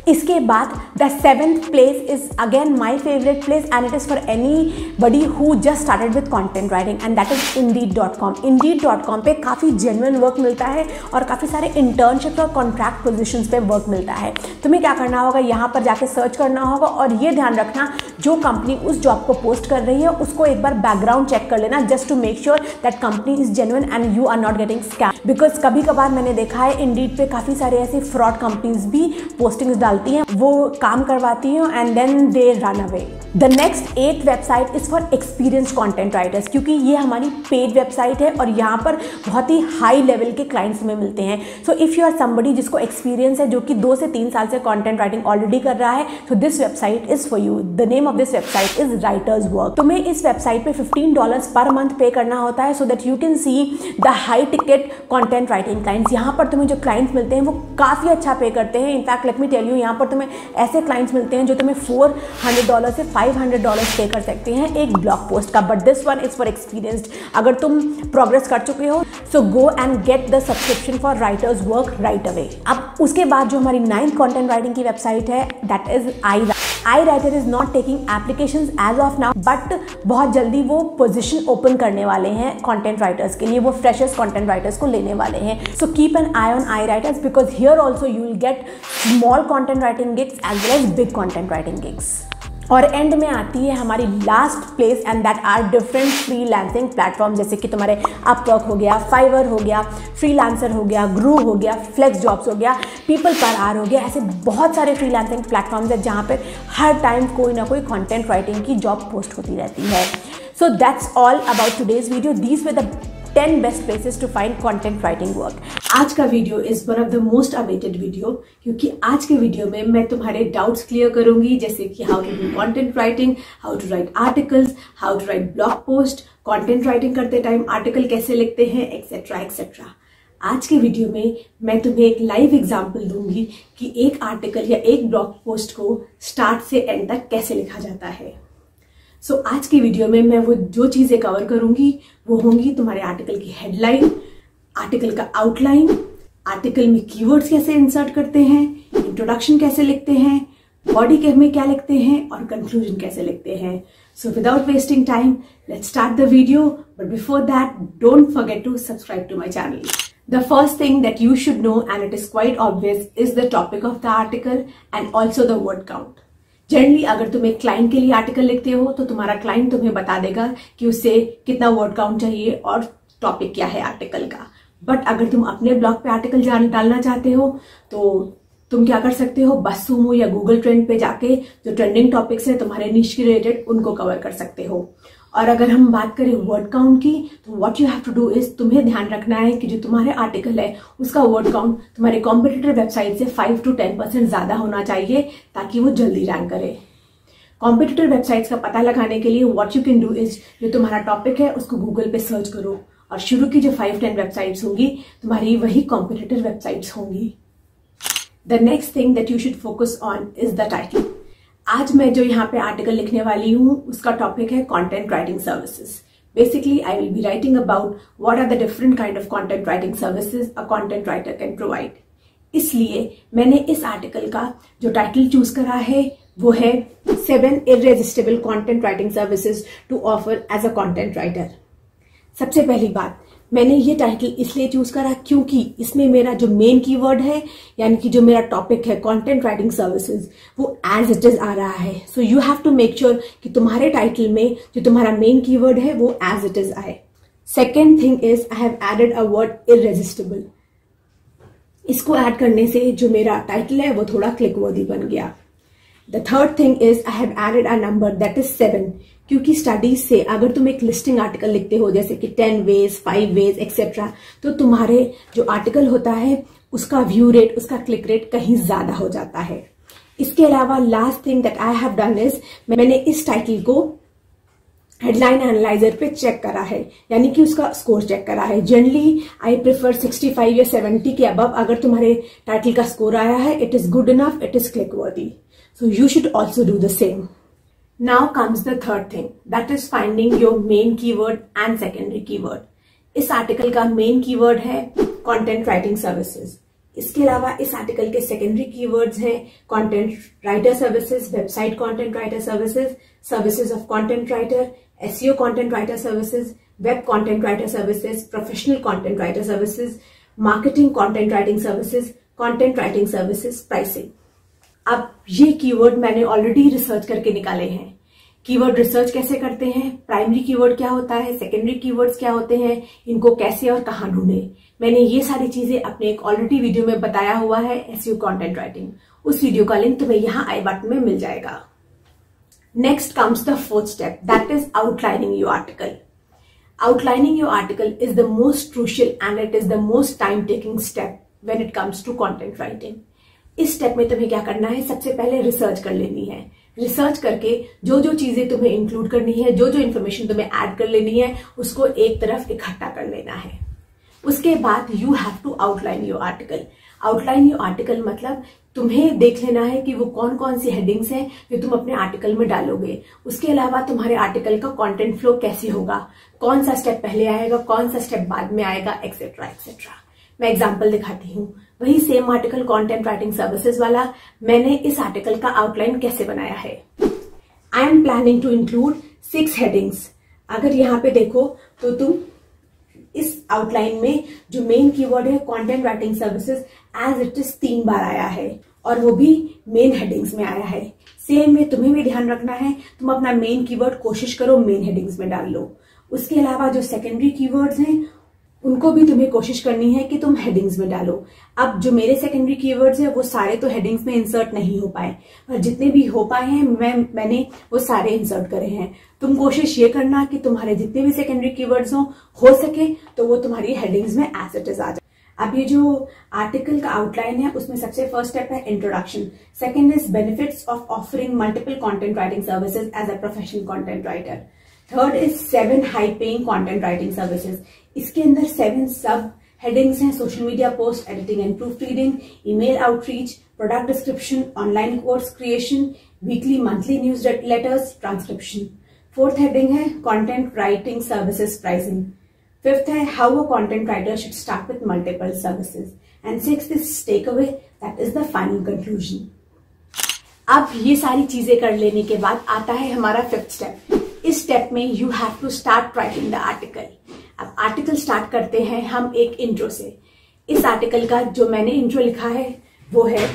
इसके बाद the 7th place is again my favourite place and it is for anybody who just started with content writing and that is Indeed.com। Indeed.com पे काफ़ी जेन्युइन वर्क मिलता है और काफ़ी सारे इंटर्नशिप और कॉन्ट्रैक्ट पोजिशंस पे वर्क मिलता है। तुम्हें क्या करना होगा, यहाँ पर जाके सर्च करना होगा और ये ध्यान रखना जो कंपनी उस जॉब को पोस्ट कर रही है उसको एक बार बैकग्राउंड चेक कर लेना, just to make sure that company is genuine and you are not getting scam. Because कभी कभार मैंने देखा है Indeed पे काफ़ी सारे ऐसे फ्रॉड कंपनीज भी पोस्टिंग्स डालती हैं, वो काम करवाती हैं and then they run away. The next 8th website is for experienced content writers, क्योंकि ये हमारी पेड वेबसाइट है और यहाँ पर बहुत ही हाई लेवल के क्लाइंट्स हमें मिलते हैं। So if you are somebody जिसको एक्सपीरियंस है, जो कि 2 से 3 साल से कॉन्टेंट राइटिंग ऑलरेडी कर रहा है, तो this website is for you. The name of this website is Writers Work. तुम्हें इस वेबसाइट पे $15 पर मंथ पे करना होता है so that you can see the high ticket content writing clients. यहाँ पर तुम्हें जो क्लाइंट्स मिलते हैं वो काफ़ी अच्छा पे करते हैं। In fact let me tell you, यहाँ पर तुम्हें ऐसे क्लाइंट्स मिलते हैं जो तुम्हें $400 से $500 पे कर सकते हैं एक ब्लॉग पोस्ट का। But this one is for experienced. अगर तुम प्रोग्रेस कर चुके हो so go and get the subscription for Writers Work right away. अब उसके बाद जो हमारी 9th कॉन्टेंट राइटिंग की वेबसाइट है that is iWriter is not taking applications as of now, but बहुत जल्दी वो पोजीशन ओपन करने वाले हैं कॉन्टेंट राइटर्स के लिए। वो फ्रेशर्स कॉन्टेंट राइटर्स को लेने वाले हैं। सो keep an eye on iWriter because here also you will get small content writing gigs as well as big content writing gigs. और एंड में आती है हमारी last place and that are different freelancing platform, जैसे कि तुम्हारे Upwork हो गया, फाइवर हो गया, फ्रीलांसर हो गया, ग्रू हो गया, फ्लेक्स जॉब्स हो गया, पीपल पर आर हो गया। ऐसे बहुत सारे फ्रीलांसिंग प्लेटफॉर्म्स हैं जहाँ पे हर टाइम कोई ना कोई कंटेंट राइटिंग की जॉब पोस्ट होती रहती है। So that's all about today's video. These were the 10 best places to find content writing work. आज का video is one of the most awaited video, क्योंकि आज के वीडियो में मैं तुम्हारे डाउट्स क्लियर करूंगी, जैसे कि how to do content writing, how to write articles, how to write blog post, content writing करते टाइम आर्टिकल कैसे लिखते हैं, एक्सेट्रा एक्सेट्रा। आज के वीडियो में मैं तुम्हें एक लाइव एग्जाम्पल दूंगी कि एक आर्टिकल या एक ब्लॉग पोस्ट को स्टार्ट से एंड तक कैसे लिखा जाता है। सो आज की वीडियो में मैं वो जो चीज़ें कवर करूंगी वो होंगी तुम्हारे आर्टिकल की हेडलाइन, आर्टिकल का आउटलाइन, आर्टिकल में कीवर्ड्स कैसे इंसर्ट करते हैं, इंट्रोडक्शन कैसे लिखते हैं, बॉडी के में क्या लिखते हैं और कंक्लूजन कैसे लिखते हैं। So without wasting time let's start the video, but before that don't forget to subscribe to my channel. The first thing that you should know, and it is quite obvious, is the topic of the article and also the word count. Generally अगर तुम एक client के लिए article लिखते हो तो तुम्हारा client तुम्हें बता देगा कि उसे कितना वर्ड काउंट चाहिए और टॉपिक क्या है आर्टिकल का। बट अगर तुम अपने ब्लॉग पे आर्टिकल डालना चाहते हो तो तुम क्या कर सकते हो, बससूमो या गूगल ट्रेंड पे जाके जो ट्रेंडिंग टॉपिक्स है तुम्हारे निश के रिलेटेड उनको कवर कर सकते हो। और अगर हम बात करें वर्ड काउंट की, तो what you have to do is तुम्हें ध्यान रखना है कि जो तुम्हारे आर्टिकल है उसका वर्ड काउंट तुम्हारे कॉम्पिटिटर वेबसाइट से 5 to 10% ज्यादा होना चाहिए ताकि वो जल्दी रैंक करे। कॉम्पिटिटर वेबसाइट्स का पता लगाने के लिए what you can do is जो तुम्हारा टॉपिक है उसको गूगल पे सर्च करो और शुरू की जो 5-10 वेबसाइट्स होंगी तुम्हारी वही कॉम्पिटिटर वेबसाइट्स होंगी। The next thing that you should focus on is the title. आज मैं जो यहाँ पे आर्टिकल लिखने वाली हूँ उसका टॉपिक है content writing services. Basically I will be writing about what are the different kind of content writing services a content writer can provide. इसलिए मैंने इस आर्टिकल का जो टाइटल चूज करा है वो है 7 irresistible content writing services to offer as a content writer। सबसे पहली बात, मैंने ये टाइटल इसलिए चूज करा क्योंकि इसमें मेरा जो मेन कीवर्ड है यानी कि जो मेरा टॉपिक है कंटेंट राइटिंग सर्विसेज वो एज इट इज आ रहा है। So you have to make sure कि तुम्हारे टाइटल में जो तुम्हारा मेन कीवर्ड है वो एज इट इज आए। Second thing is I have added a word irresistible. इसको ऐड करने से जो मेरा टाइटल है वो थोड़ा क्लिक वर्दी बन गया। The third thing is I have added a number that is 7, क्योंकि स्टडीज से अगर तुम एक लिस्टिंग आर्टिकल लिखते हो जैसे कि 10 ways, 5 ways एक्सेट्रा, तो तुम्हारे जो आर्टिकल होता है उसका व्यू रेट, उसका क्लिक रेट कहीं ज्यादा हो जाता है। इसके अलावा last thing that I have done is मैंने इस टाइटल को हेडलाइन एनालाइजर पे चेक करा है, यानी कि उसका स्कोर चेक करा है। जनरली आई प्रेफर 65 या 70 के अबव अगर तुम्हारे टाइटल का स्कोर आया है, it is good enough, it is click worthy. So you should also do the same. Now comes the third thing, that is finding your main keyword and secondary keyword। इस article का main keyword है content writing services. इसके अलावा इस article के secondary keywords हैं content writer services, website content writer services, services of content writer, SEO content writer services, web content writer services, professional content writer services, marketing content writing services, content writing services, pricing. अब ये keyword मैंने already research करके निकाले हैं। Keyword research कैसे करते हैं, primary keyword क्या होता है, सेकेंडरी कीवर्ड्स क्या होते हैं, इनको कैसे और कहाँ ढूंढे, मैंने ये सारी चीजें अपने एक ऑलरेडी वीडियो में बताया हुआ है, एसईओ कंटेंट राइटिंग। उस वीडियो का लिंक तुम्हें यहाँ आई बटन में मिल जाएगा। Next comes the fourth step, that is outlining your article. Outlining your article is the most crucial and it is the most time-taking step when it comes to content writing. इस step में तुम्हें क्या करना है, सबसे पहले research कर लेनी है। रिसर्च करके जो जो चीजें तुम्हें इंक्लूड करनी है, जो जो इन्फॉर्मेशन तुम्हें ऐड कर लेनी है, उसको एक तरफ इकट्ठा कर लेना है। उसके बाद you have to outline your article. Outline your article मतलब तुम्हें देख लेना है कि वो कौन कौन सी हेडिंग्स हैं जो तुम अपने आर्टिकल में डालोगे। उसके अलावा तुम्हारे आर्टिकल का कंटेंट फ्लो कैसे होगा, कौन सा स्टेप पहले आएगा, कौन सा स्टेप बाद में आएगा, एक्सेट्रा एक्सेट्रा। मैं एग्जांपल दिखाती हूँ। वही same article content writing services वाला, मैंने इस आर्टिकल का आउटलाइन कैसे बनाया है। I am planning to include 6 headings. अगर यहाँ पे देखो तो तुम इस आउटलाइन में जो मेन कीवर्ड है content writing services as it is 3 बार आया है और वो भी मेन हेडिंग्स में आया है। सेम में तुम्हें भी ध्यान रखना है, तुम अपना मेन कीवर्ड कोशिश करो मेन हेडिंग्स में डाल लो। उसके अलावा जो सेकेंडरी कीवर्ड्स हैं उनको भी तुम्हें कोशिश करनी है कि तुम हेडिंग्स में डालो। अब जो मेरे सेकेंडरी कीवर्ड्स हैं वो सारे तो हेडिंग्स में इंसर्ट नहीं हो पाए, पर जितने भी हो पाए हैं मैंने वो सारे इंसर्ट करे हैं। तुम कोशिश ये करना कि तुम्हारे जितने भी सेकेंडरी कीवर्ड्स हो सके तो वो तुम्हारी हेडिंग्स में एज इट इज आ जाए। अब ये जो आर्टिकल का आउटलाइन है उसमें सबसे फर्स्ट स्टेप है introduction, second is benefits of offering multiple content writing services as a professional content writer, third is 7 high paying content writing services. इसके अंदर 7 सब हेडिंग्स हैं, social media post editing and proofreading, email outreach, product description, online course creation, weekly monthly newsletters, transcription. Fourth heading है content writing services pricing. Fifth है how a content writer should start with multiple services and sixth is takeaway, that is the final conclusion. अब ये सारी चीजें कर लेने के बाद आता है हमारा फिफ्थ स्टेप। इस स्टेप में you have to start writing the article. अब आर्टिकल स्टार्ट करते हैं हम एक इंट्रो से। इस आर्टिकल का जो मैंने इंट्रो लिखा है वो है,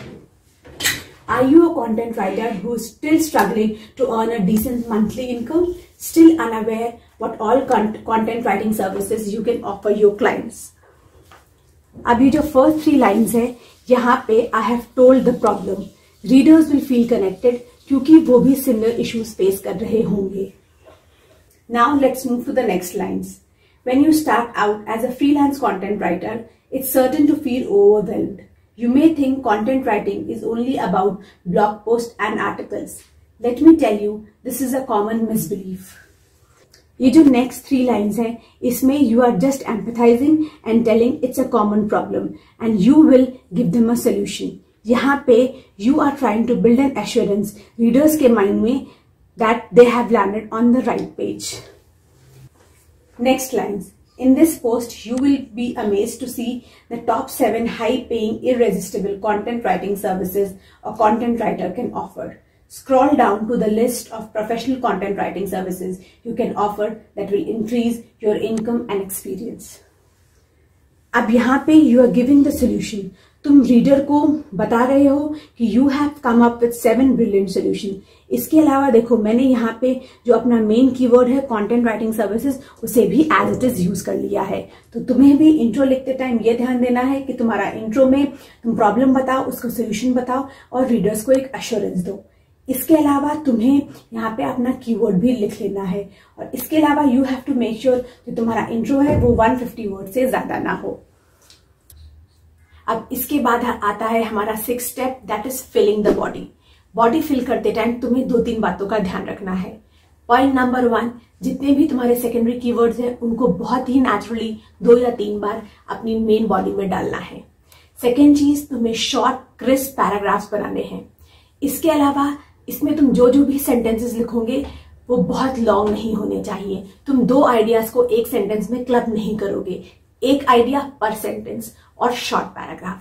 Are you a content writer who is still struggling to earn a decent monthly income, still unaware what all content writing services you can offer your clients? अब ये जो first 3 lines है, यहाँ पे I have told the problem. Readers will feel connected क्योंकि वो भी similar issues face कर रहे होंगे. Now let's move to the next lines. When you start out as a freelance content writer, it's certain to feel overwhelmed. You may think content writing is only about blog posts and articles. Let me tell you, this is a common misbelief. ये जो next 3 lines हैं, इसमें you are just empathizing and telling it's a common problem and you will give them a solution. यहाँ पे you are trying to build an assurance readers के mind में that they have landed on the right page. Next lines. In this post, you will be amazed to see the top 7 high-paying, irresistible content writing services a content writer can offer. Scroll down to the list of professional content writing services you can offer that will increase your income and experience. अब यहाँ पे you are giving the solution. तुम reader को बता रहे हो कि you have come up with 7 brilliant solution. इसके अलावा देखो मैंने यहाँ पे जो अपना मेन कीवर्ड है कंटेंट राइटिंग सर्विसेज उसे भी एज इट इज यूज कर लिया है। तो तुम्हें भी इंट्रो लिखते टाइम ये ध्यान देना है कि तुम्हारा इंट्रो में तुम प्रॉब्लम बताओ, उसका सोल्यूशन बताओ और रीडर्स को एक अश्योरेंस दो। इसके अलावा तुम्हें यहाँ पे अपना कीवर्ड भी लिख लेना है और इसके अलावा you have to make sure जो तुम्हारा इंट्रो है वो 150 वर्ड से ज्यादा ना हो। अब इसके बाद आता है हमारा 6th step, that is filling the body. Body fill करते टाइम तुम्हें 2-3 बातों का ध्यान रखना है। पॉइंट नंबर 1, जितने भी तुम्हारे सेकेंडरी कीवर्ड्स हैं उनको बहुत ही नेचुरली 2 या 3 बार अपनी मेन बॉडी में डालना है। सेकेंड चीज, तुम्हें शॉर्ट क्रिस्प पैराग्राफ्स बनाने हैं। इसके अलावा इसमें तुम जो जो भी सेंटेंसेस लिखोगे वो बहुत लॉन्ग नहीं होने चाहिए। तुम 2 आइडियाज को एक सेंटेंस में क्लब नहीं करोगे, एक आइडिया पर सेंटेंस और शॉर्ट पैराग्राफ।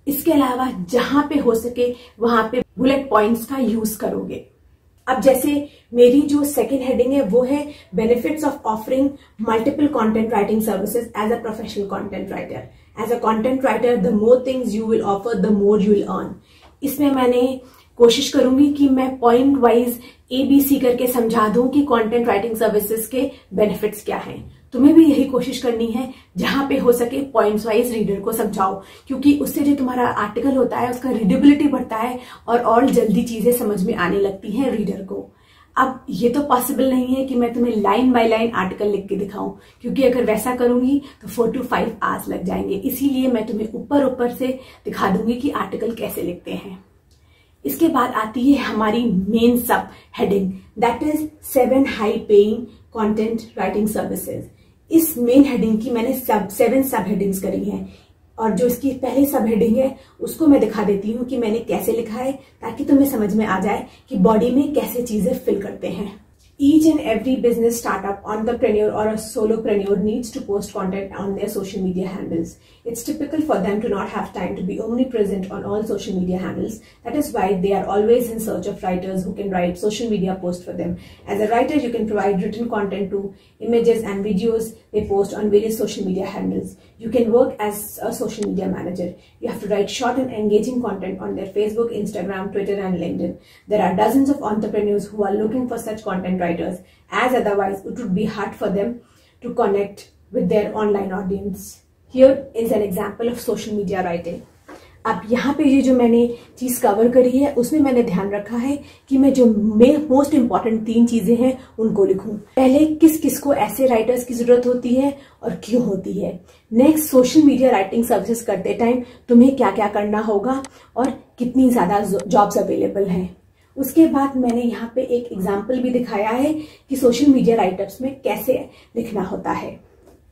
इसके अलावा जहां पे हो सके वहां पे बुलेट पॉइंट्स का यूज करोगे। अब जैसे मेरी जो सेकेंड हेडिंग है वो है benefits of offering multiple content writing services as a professional content writer. As a content writer the more things you will offer the more you will earn. इसमें मैंने कोशिश करूंगी कि मैं पॉइंट वाइज ABC करके समझा दूं कि कंटेंट राइटिंग सर्विसेज के बेनिफिट्स क्या हैं। तुम्हें भी यही कोशिश करनी है, जहां पे हो सके पॉइंट्स वाइज रीडर को समझाओ, क्योंकि उससे जो तुम्हारा आर्टिकल होता है उसका रीडेबिलिटी बढ़ता है और जल्दी चीजें समझ में आने लगती हैं रीडर को। अब ये तो पॉसिबल नहीं है कि मैं तुम्हें लाइन बाय लाइन आर्टिकल लिख के दिखाऊं, क्योंकि अगर वैसा करूंगी तो 4 to 5 आवर्स लग जाएंगे। इसीलिए मैं तुम्हें ऊपर से दिखा दूंगी कि आर्टिकल कैसे लिखते हैं। इसके बाद आती है हमारी main sub heading, that is 7 high paying content writing services. इस मेन हेडिंग की मैंने 7 सब हेडिंग्स करी हैं, और जो इसकी पहली सब हेडिंग है उसको मैं दिखा देती हूँ कि मैंने कैसे लिखा है, ताकि तुम्हें समझ में आ जाए कि बॉडी में कैसे चीजें फिल करते हैं। Each and every business startup, entrepreneur or a solopreneur needs to post content on their social media handles. It's typical for them to not have time to be omnipresent on all social media handles. That is why they are always in search of writers who can write social media posts for them. As a writer, you can provide written content to images and videos they post on various social media handles. You can work as a social media manager. You have to write short and engaging content on their Facebook, Instagram, Twitter, and LinkedIn. There are dozens of entrepreneurs who are looking for such content writers, as otherwise it would be hard for them to connect with their online audience. Here is an example of social media writing. अब यहाँ पे ये जो मैंने चीज cover करी है उसमें मैंने ध्यान रखा है कि मैं जो मोस्ट इंपॉर्टेंट 3 चीजें हैं उनको लिखूं। पहले किस किस को ऐसे राइटर्स की जरूरत होती है और क्यों होती है। Next, social media writing services करते टाइम तुम्हें क्या क्या करना होगा और कितनी ज्यादा जॉब्स अवेलेबल हैं। उसके बाद मैंने यहाँ पे एक एग्जाम्पल भी दिखाया है कि सोशल मीडिया राइटअप्स में कैसे लिखना होता है।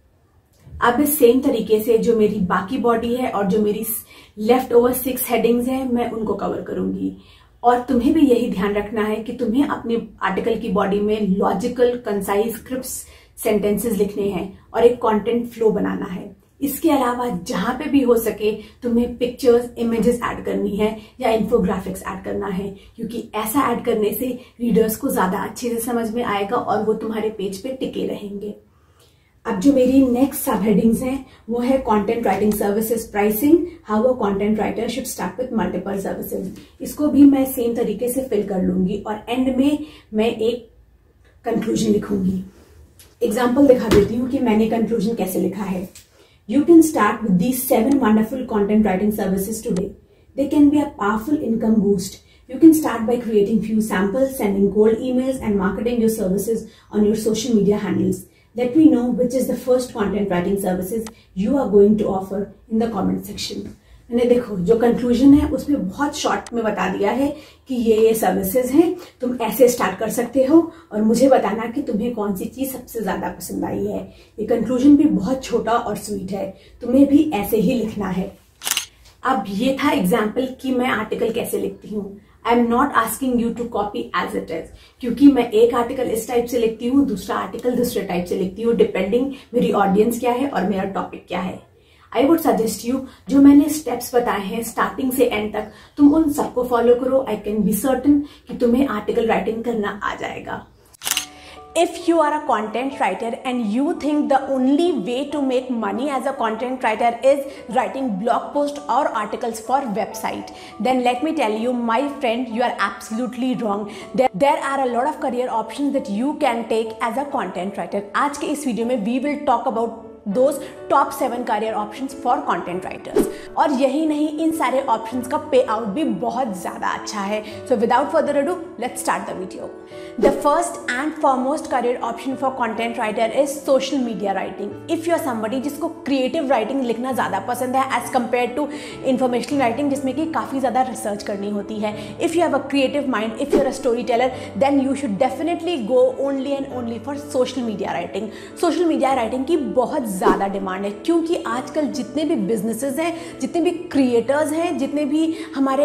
अब इस सेम तरीके से जो मेरी बाकी बॉडी है और जो मेरी लेफ्ट ओवर 6 हेडिंग्स हैं मैं उनको कवर करूंगी। और तुम्हें भी यही ध्यान रखना है कि तुम्हें अपने आर्टिकल की बॉडी में लॉजिकल, कंसाइज, क्रिस्प सेंटेंसेस लिखने हैं और एक कंटेंट फ्लो बनाना है। इसके अलावा जहां पे भी हो सके तुम्हें पिक्चर्स, इमेजेस ऐड करनी है या इन्फोग्राफिक्स ऐड करना है, क्योंकि ऐसा ऐड करने से रीडर्स को ज्यादा अच्छे से समझ में आएगा और वो तुम्हारे पेज पे टिके रहेंगे। अब जो मेरी नेक्स्ट सब हेडिंग्स हैं वो है content writing services pricing, how a content writer should start with multiple services. इसको भी मैं सेम तरीके से फिल कर लूंगी और एंड में मैं एक कंक्लूजन लिखूंगी। एग्जाम्पल दिखा देती हूँ कि मैंने कंक्लूजन कैसे लिखा है। You can start with these 7 wonderful content writing services today. They can be a powerful income boost. You can start by creating few samples, sending cold emails, and marketing your services on your social media handles. Let me know which is the first content writing services you are going to offer in the comment section. मैंने देखो जो conclusion है उसमें बहुत short में बता दिया है कि ये सर्विसेज हैं, तुम ऐसे स्टार्ट कर सकते हो और मुझे बताना कि तुम्हें कौन सी चीज सबसे ज्यादा पसंद आई है। ये कंक्लूजन भी बहुत छोटा और स्वीट है, तुम्हें भी ऐसे ही लिखना है। अब ये था एग्जाम्पल कि मैं आर्टिकल कैसे लिखती हूँ। I am not asking you to copy as it is, क्योंकि मैं एक आर्टिकल इस टाइप से लिखती हूँ, दूसरा आर्टिकल दूसरे टाइप से लिखती हूँ, डिपेंडिंग मेरी ऑडियंस क्या है और मेरा टॉपिक क्या है। आई वुड सजेस्ट यू जो मैंने स्टेप्स बताए हैं स्टार्टिंग से एंड तक, तुम उन सबको फॉलो करो। आई कैन बी सर्टन कि तुम्हें आर्टिकल राइटिंग करना आ जाएगा। If you are a content writer and you think the only way to make money as a content writer is writing blog posts or articles for website, then let me tell you, my friend, you are absolutely wrong. There are a lot of career options that you can take as a content writer. आज के इस video में we will talk about those top 7 career options for content writers. और यही नहीं, इन सारे options का पे आउट भी बहुत ज़्यादा अच्छा है। So without further ado, let's start the video. The first and foremost career option for content writer is social media writing. If you are somebody जिसको creative writing लिखना ज़्यादा पसंद है as compared to informational writing जिसमें कि काफ़ी ज़्यादा research करनी होती है, if you have a creative mind, if you are a storyteller, then you should definitely go only and only for social media writing. Social media writing की बहुत ज़्यादा डिमांड है, क्योंकि आजकल जितने भी बिजनेसेस हैं, जितने भी क्रिएटर्स हैं, जितने भी हमारे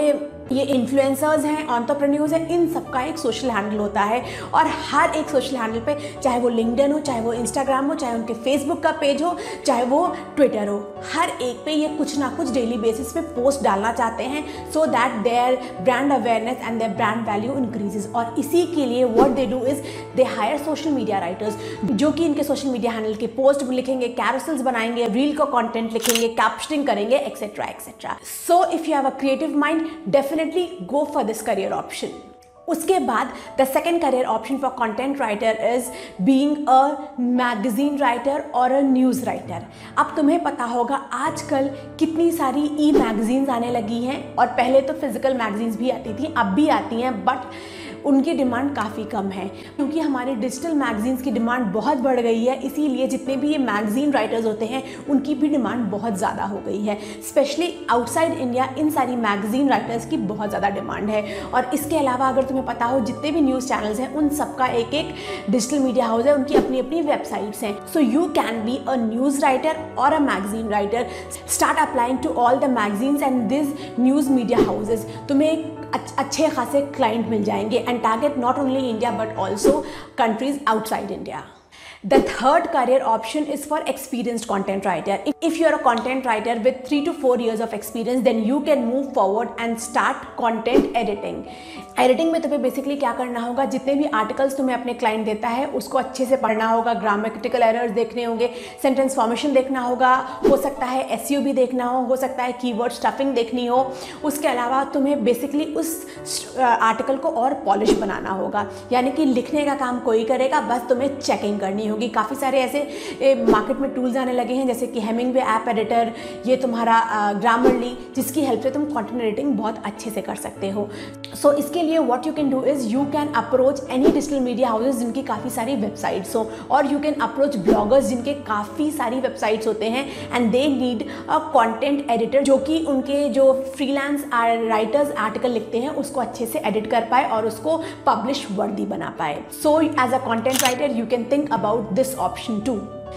ये इन्फ्लुएंसर्स हैं, एंटरप्रेन्योर्स हैं, इन सबका एक सोशल हैंडल होता है और हर एक सोशल हैंडल पे, चाहे वो लिंक्डइन हो, चाहे वो इंस्टाग्राम हो, चाहे उनके फेसबुक का पेज हो, चाहे वो ट्विटर हो, हर एक पे ये कुछ ना कुछ डेली बेसिस पे पोस्ट डालना चाहते हैं so that their brand awareness and their brand value increases. और इसी के लिए what they do is they hire social media writers जो कि इनके सोशल मीडिया हैंडल के पोस्ट लिखेंगे, कैरोसेल्स बनाएंगे, रील का कंटेंट लिखेंगे, कैप्शनिंग करेंगे, etcetera etcetera. So if you have a creative mind, definitely go for this career option. उसके बाद the second career option for content writer is being a magazine writer और a news writer. अब तुम्हें पता होगा आजकल कितनी सारी ई मैगजीन्स आने लगी हैं और पहले तो फिजिकल मैगजीन्स भी आती थी, अब भी आती हैं, बट उनकी डिमांड काफ़ी कम है क्योंकि हमारे डिजिटल मैगजीन्स की डिमांड बहुत बढ़ गई है। इसीलिए जितने भी ये मैगजीन राइटर्स होते हैं उनकी भी डिमांड बहुत ज़्यादा हो गई है। स्पेशली आउटसाइड इंडिया इन सारी मैगजीन राइटर्स की बहुत ज़्यादा डिमांड है। और इसके अलावा अगर तुम्हें पता हो जितने भी न्यूज़ चैनल्स हैं उन सबका एक एक डिजिटल मीडिया हाउस है, उनकी अपनी अपनी वेबसाइट्स हैं। So you can be a news writer और a magazine writer. Start applying to all the magazines and this news media houses. तुम्हें अच्छे खासे क्लाइंट मिल जाएंगे and target not only India but also countries outside India. The third career option is for experienced content writer. If you are a content writer with 3 to 4 years of experience, then you can move forward and start content editing. Editing में तुम्हें basically क्या करना होगा, जितने भी articles तुम्हें अपने client देता है उसको अच्छे से पढ़ना होगा, ग्रामेटिकल एरर्स देखने होंगे, सेंटेंस फॉर्मेशन देखना होगा, हो सकता है एसईओ भी देखना हो सकता है कीवर्ड स्टफिंग देखनी हो। उसके अलावा तुम्हें बेसिकली उस आर्टिकल को और पॉलिश बनाना होगा, यानी कि लिखने का काम कोई करेगा, बस तुम्हें चेकिंग करनी होगी। काफ़ी सारे ऐसे मार्केट में टूल्स आने लगे हैं जैसे कि हेमिंगवे ऐप एडिटर, ये तुम्हारा ग्रामरली, जिसकी हेल्प से तुम कंटेंट एडिटिंग बहुत अच्छे से कर सकते हो। सो इसके लिए what you can do is you can approach any digital media houses जिनकी काफ़ी सारी वेबसाइट्स हो, और यू कैन अप्रोच ब्लॉगर्स जिनके काफ़ी सारी वेबसाइट्स होते हैं and they need a content editor जो कि उनके जो फ्रीलांस राइटर्स आर्टिकल लिखते हैं उसको अच्छे से एडिट कर पाए और उसको पब्लिश वर्दी बना पाए। So as a content writer you can think about this option too.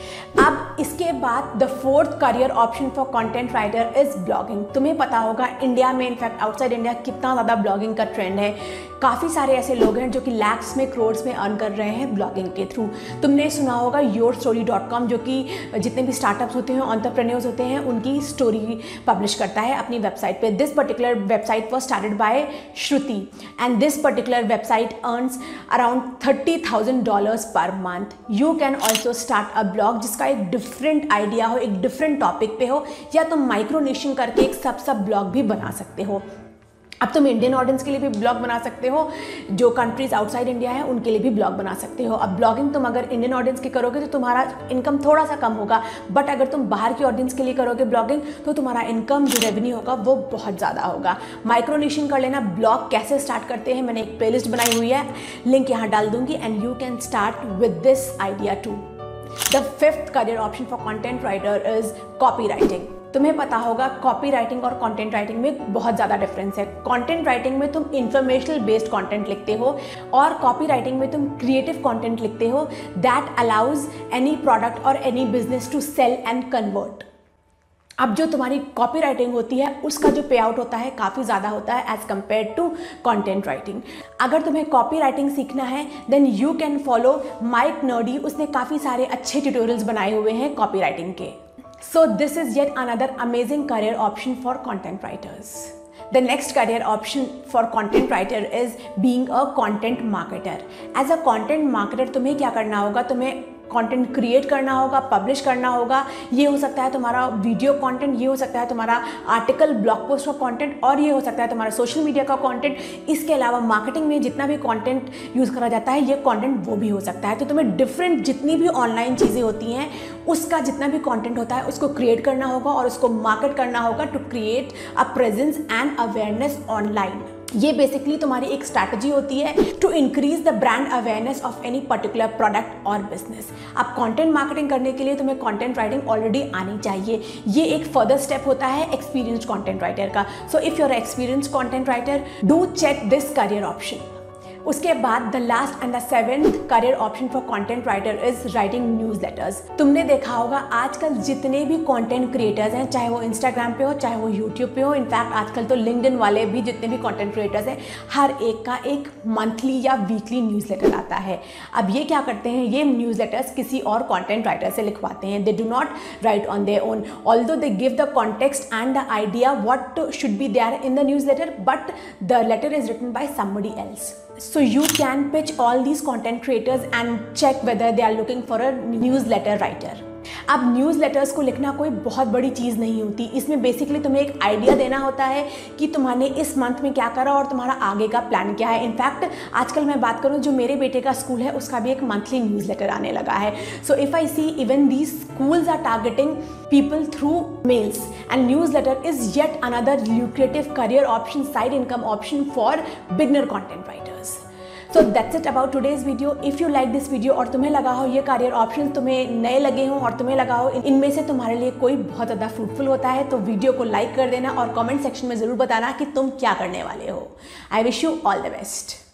अब इसके बाद the fourth career option for content writer is blogging. तुम्हें पता होगा इंडिया में, इनफैक्ट आउटसाइड इंडिया, कितना ज़्यादा ब्लॉगिंग का ट्रेंड है। काफ़ी सारे ऐसे लोग हैं जो कि लैक्स में, करोड्स में अर्न कर रहे हैं ब्लॉगिंग के थ्रू। तुमने सुना होगा yourstory.com जो कि जितने भी स्टार्टअप्स होते हैं, एंटरप्रेन्योर्स होते हैं, उनकी स्टोरी पब्लिश करता है अपनी वेबसाइट पे। This particular website was started by Shruti and this particular website earns around $30,000 per month. You can also start a blog जिसका एक डिफरेंट आइडिया हो, एक डिफरेंट टॉपिक पे हो, या तुम माइक्रोनेशन करके एक सब ब्लॉग भी बना सकते हो। अब तुम इंडियन ऑडियंस के लिए भी ब्लॉग बना सकते हो, जो कंट्रीज आउटसाइड इंडिया है उनके लिए भी ब्लॉग बना सकते हो। अब ब्लॉगिंग तुम अगर इंडियन ऑडियंस की करोगे तो तुम्हारा इनकम थोड़ा सा कम होगा, बट अगर तुम बाहर की ऑडियंस के लिए करोगे ब्लॉगिंग तो तुम्हारा इनकम जो रेवेन्यू होगा वो बहुत ज़्यादा होगा। माइक्रोनेशन कर लेना। ब्लॉग कैसे स्टार्ट करते हैं मैंने एक प्लेलिस्ट बनाई हुई है, लिंक यहाँ डाल दूंगी, and you can start with this idea too. The fifth career option for content writer is copywriting. तुम्हें पता होगा कॉपी राइटिंग और कंटेंट राइटिंग में बहुत ज़्यादा डिफरेंस है। कंटेंट राइटिंग में तुम इंफॉर्मेशनल बेस्ड कंटेंट लिखते हो और कॉपी राइटिंग में तुम क्रिएटिव कंटेंट लिखते हो दैट अलाउज एनी प्रोडक्ट और any business to sell and convert. अब जो तुम्हारी कॉपी राइटिंग होती है उसका जो पे आउट होता है काफ़ी ज़्यादा होता है as compared to content writing. अगर तुम्हें कॉपी राइटिंग सीखना है then you can follow Mike Nerdy, उसने काफ़ी सारे अच्छे ट्यूटोरियल्स बनाए हुए हैं कॉपी राइटिंग के। So this is yet another amazing career option for content writers. The next career option for content writer is being a content marketer. As a content marketer तुम्हें क्या करना होगा, तुम्हें कंटेंट क्रिएट करना होगा, publish करना होगा। ये हो सकता है तुम्हारा वीडियो कंटेंट, ये हो सकता है तुम्हारा आर्टिकल, ब्लॉग पोस्ट का कंटेंट, और ये हो सकता है तुम्हारा सोशल मीडिया का कंटेंट। इसके अलावा मार्केटिंग में जितना भी कंटेंट यूज़ करा जाता है ये कंटेंट वो भी हो सकता है। तो तुम्हें डिफरेंट जितनी भी ऑनलाइन चीज़ें होती हैं उसका जितना भी कंटेंट होता है उसको क्रिएट करना होगा और उसको मार्केट करना होगा to create a presence and awareness online. ये बेसिकली तुम्हारी एक स्ट्रैटेजी होती है to increase the brand awareness of any particular product और बिजनेस। अब कंटेंट मार्केटिंग करने के लिए तुम्हें कंटेंट राइटिंग ऑलरेडी आनी चाहिए। ये एक फर्दर स्टेप होता है एक्सपीरियंस्ड कंटेंट राइटर का। So if you are experienced content writer, do check this career option. उसके बाद the last and the 7th career option for content writer is writing newsletters. तुमने देखा होगा आजकल जितने भी कंटेंट क्रिएटर्स हैं, चाहे वो इंस्टाग्राम पे हो चाहे वो यूट्यूब पे हो, इनफैक्ट आजकल तो लिंक्डइन वाले भी जितने भी कंटेंट क्रिएटर्स हैं, हर एक का एक मंथली या वीकली न्यूज़लेटर आता है। अब ये क्या करते हैं, ये न्यूज़लेटर्स किसी और कंटेंट राइटर से लिखवाते हैं। They do not write on their own, although they give the context and the idea what should be there in the newsletter, but the letter is written by somebody else. So you can pitch all these content creators and check whether they are looking for a newsletter writer. अब newsletters को लिखना कोई बहुत बड़ी चीज़ नहीं होती। इसमें basically तुम्हें एक आइडिया देना होता है कि तुम्हारे इस मंथ में क्या करा और तुम्हारा आगे का प्लान क्या है। इनफैक्ट आजकल मैं बात करूँ, जो मेरे बेटे का स्कूल है उसका भी एक मंथली न्यूज़लेटर आने लगा है। So if I see even these schools are targeting people through mails, and newsletter is yet another lucrative career option, side income option for beginner content writers. So that's it about today's video. If you like this video और तुम्हें लगा हो ये career option तुम्हें नए लगे हों और तुम्हें लगा हो इनमें से तुम्हारे लिए कोई बहुत ज़्यादा फ्रूटफुल होता है, तो वीडियो को लाइक कर देना और कमेंट सेक्शन में ज़रूर बताना कि तुम क्या करने वाले हो। I wish you all the best.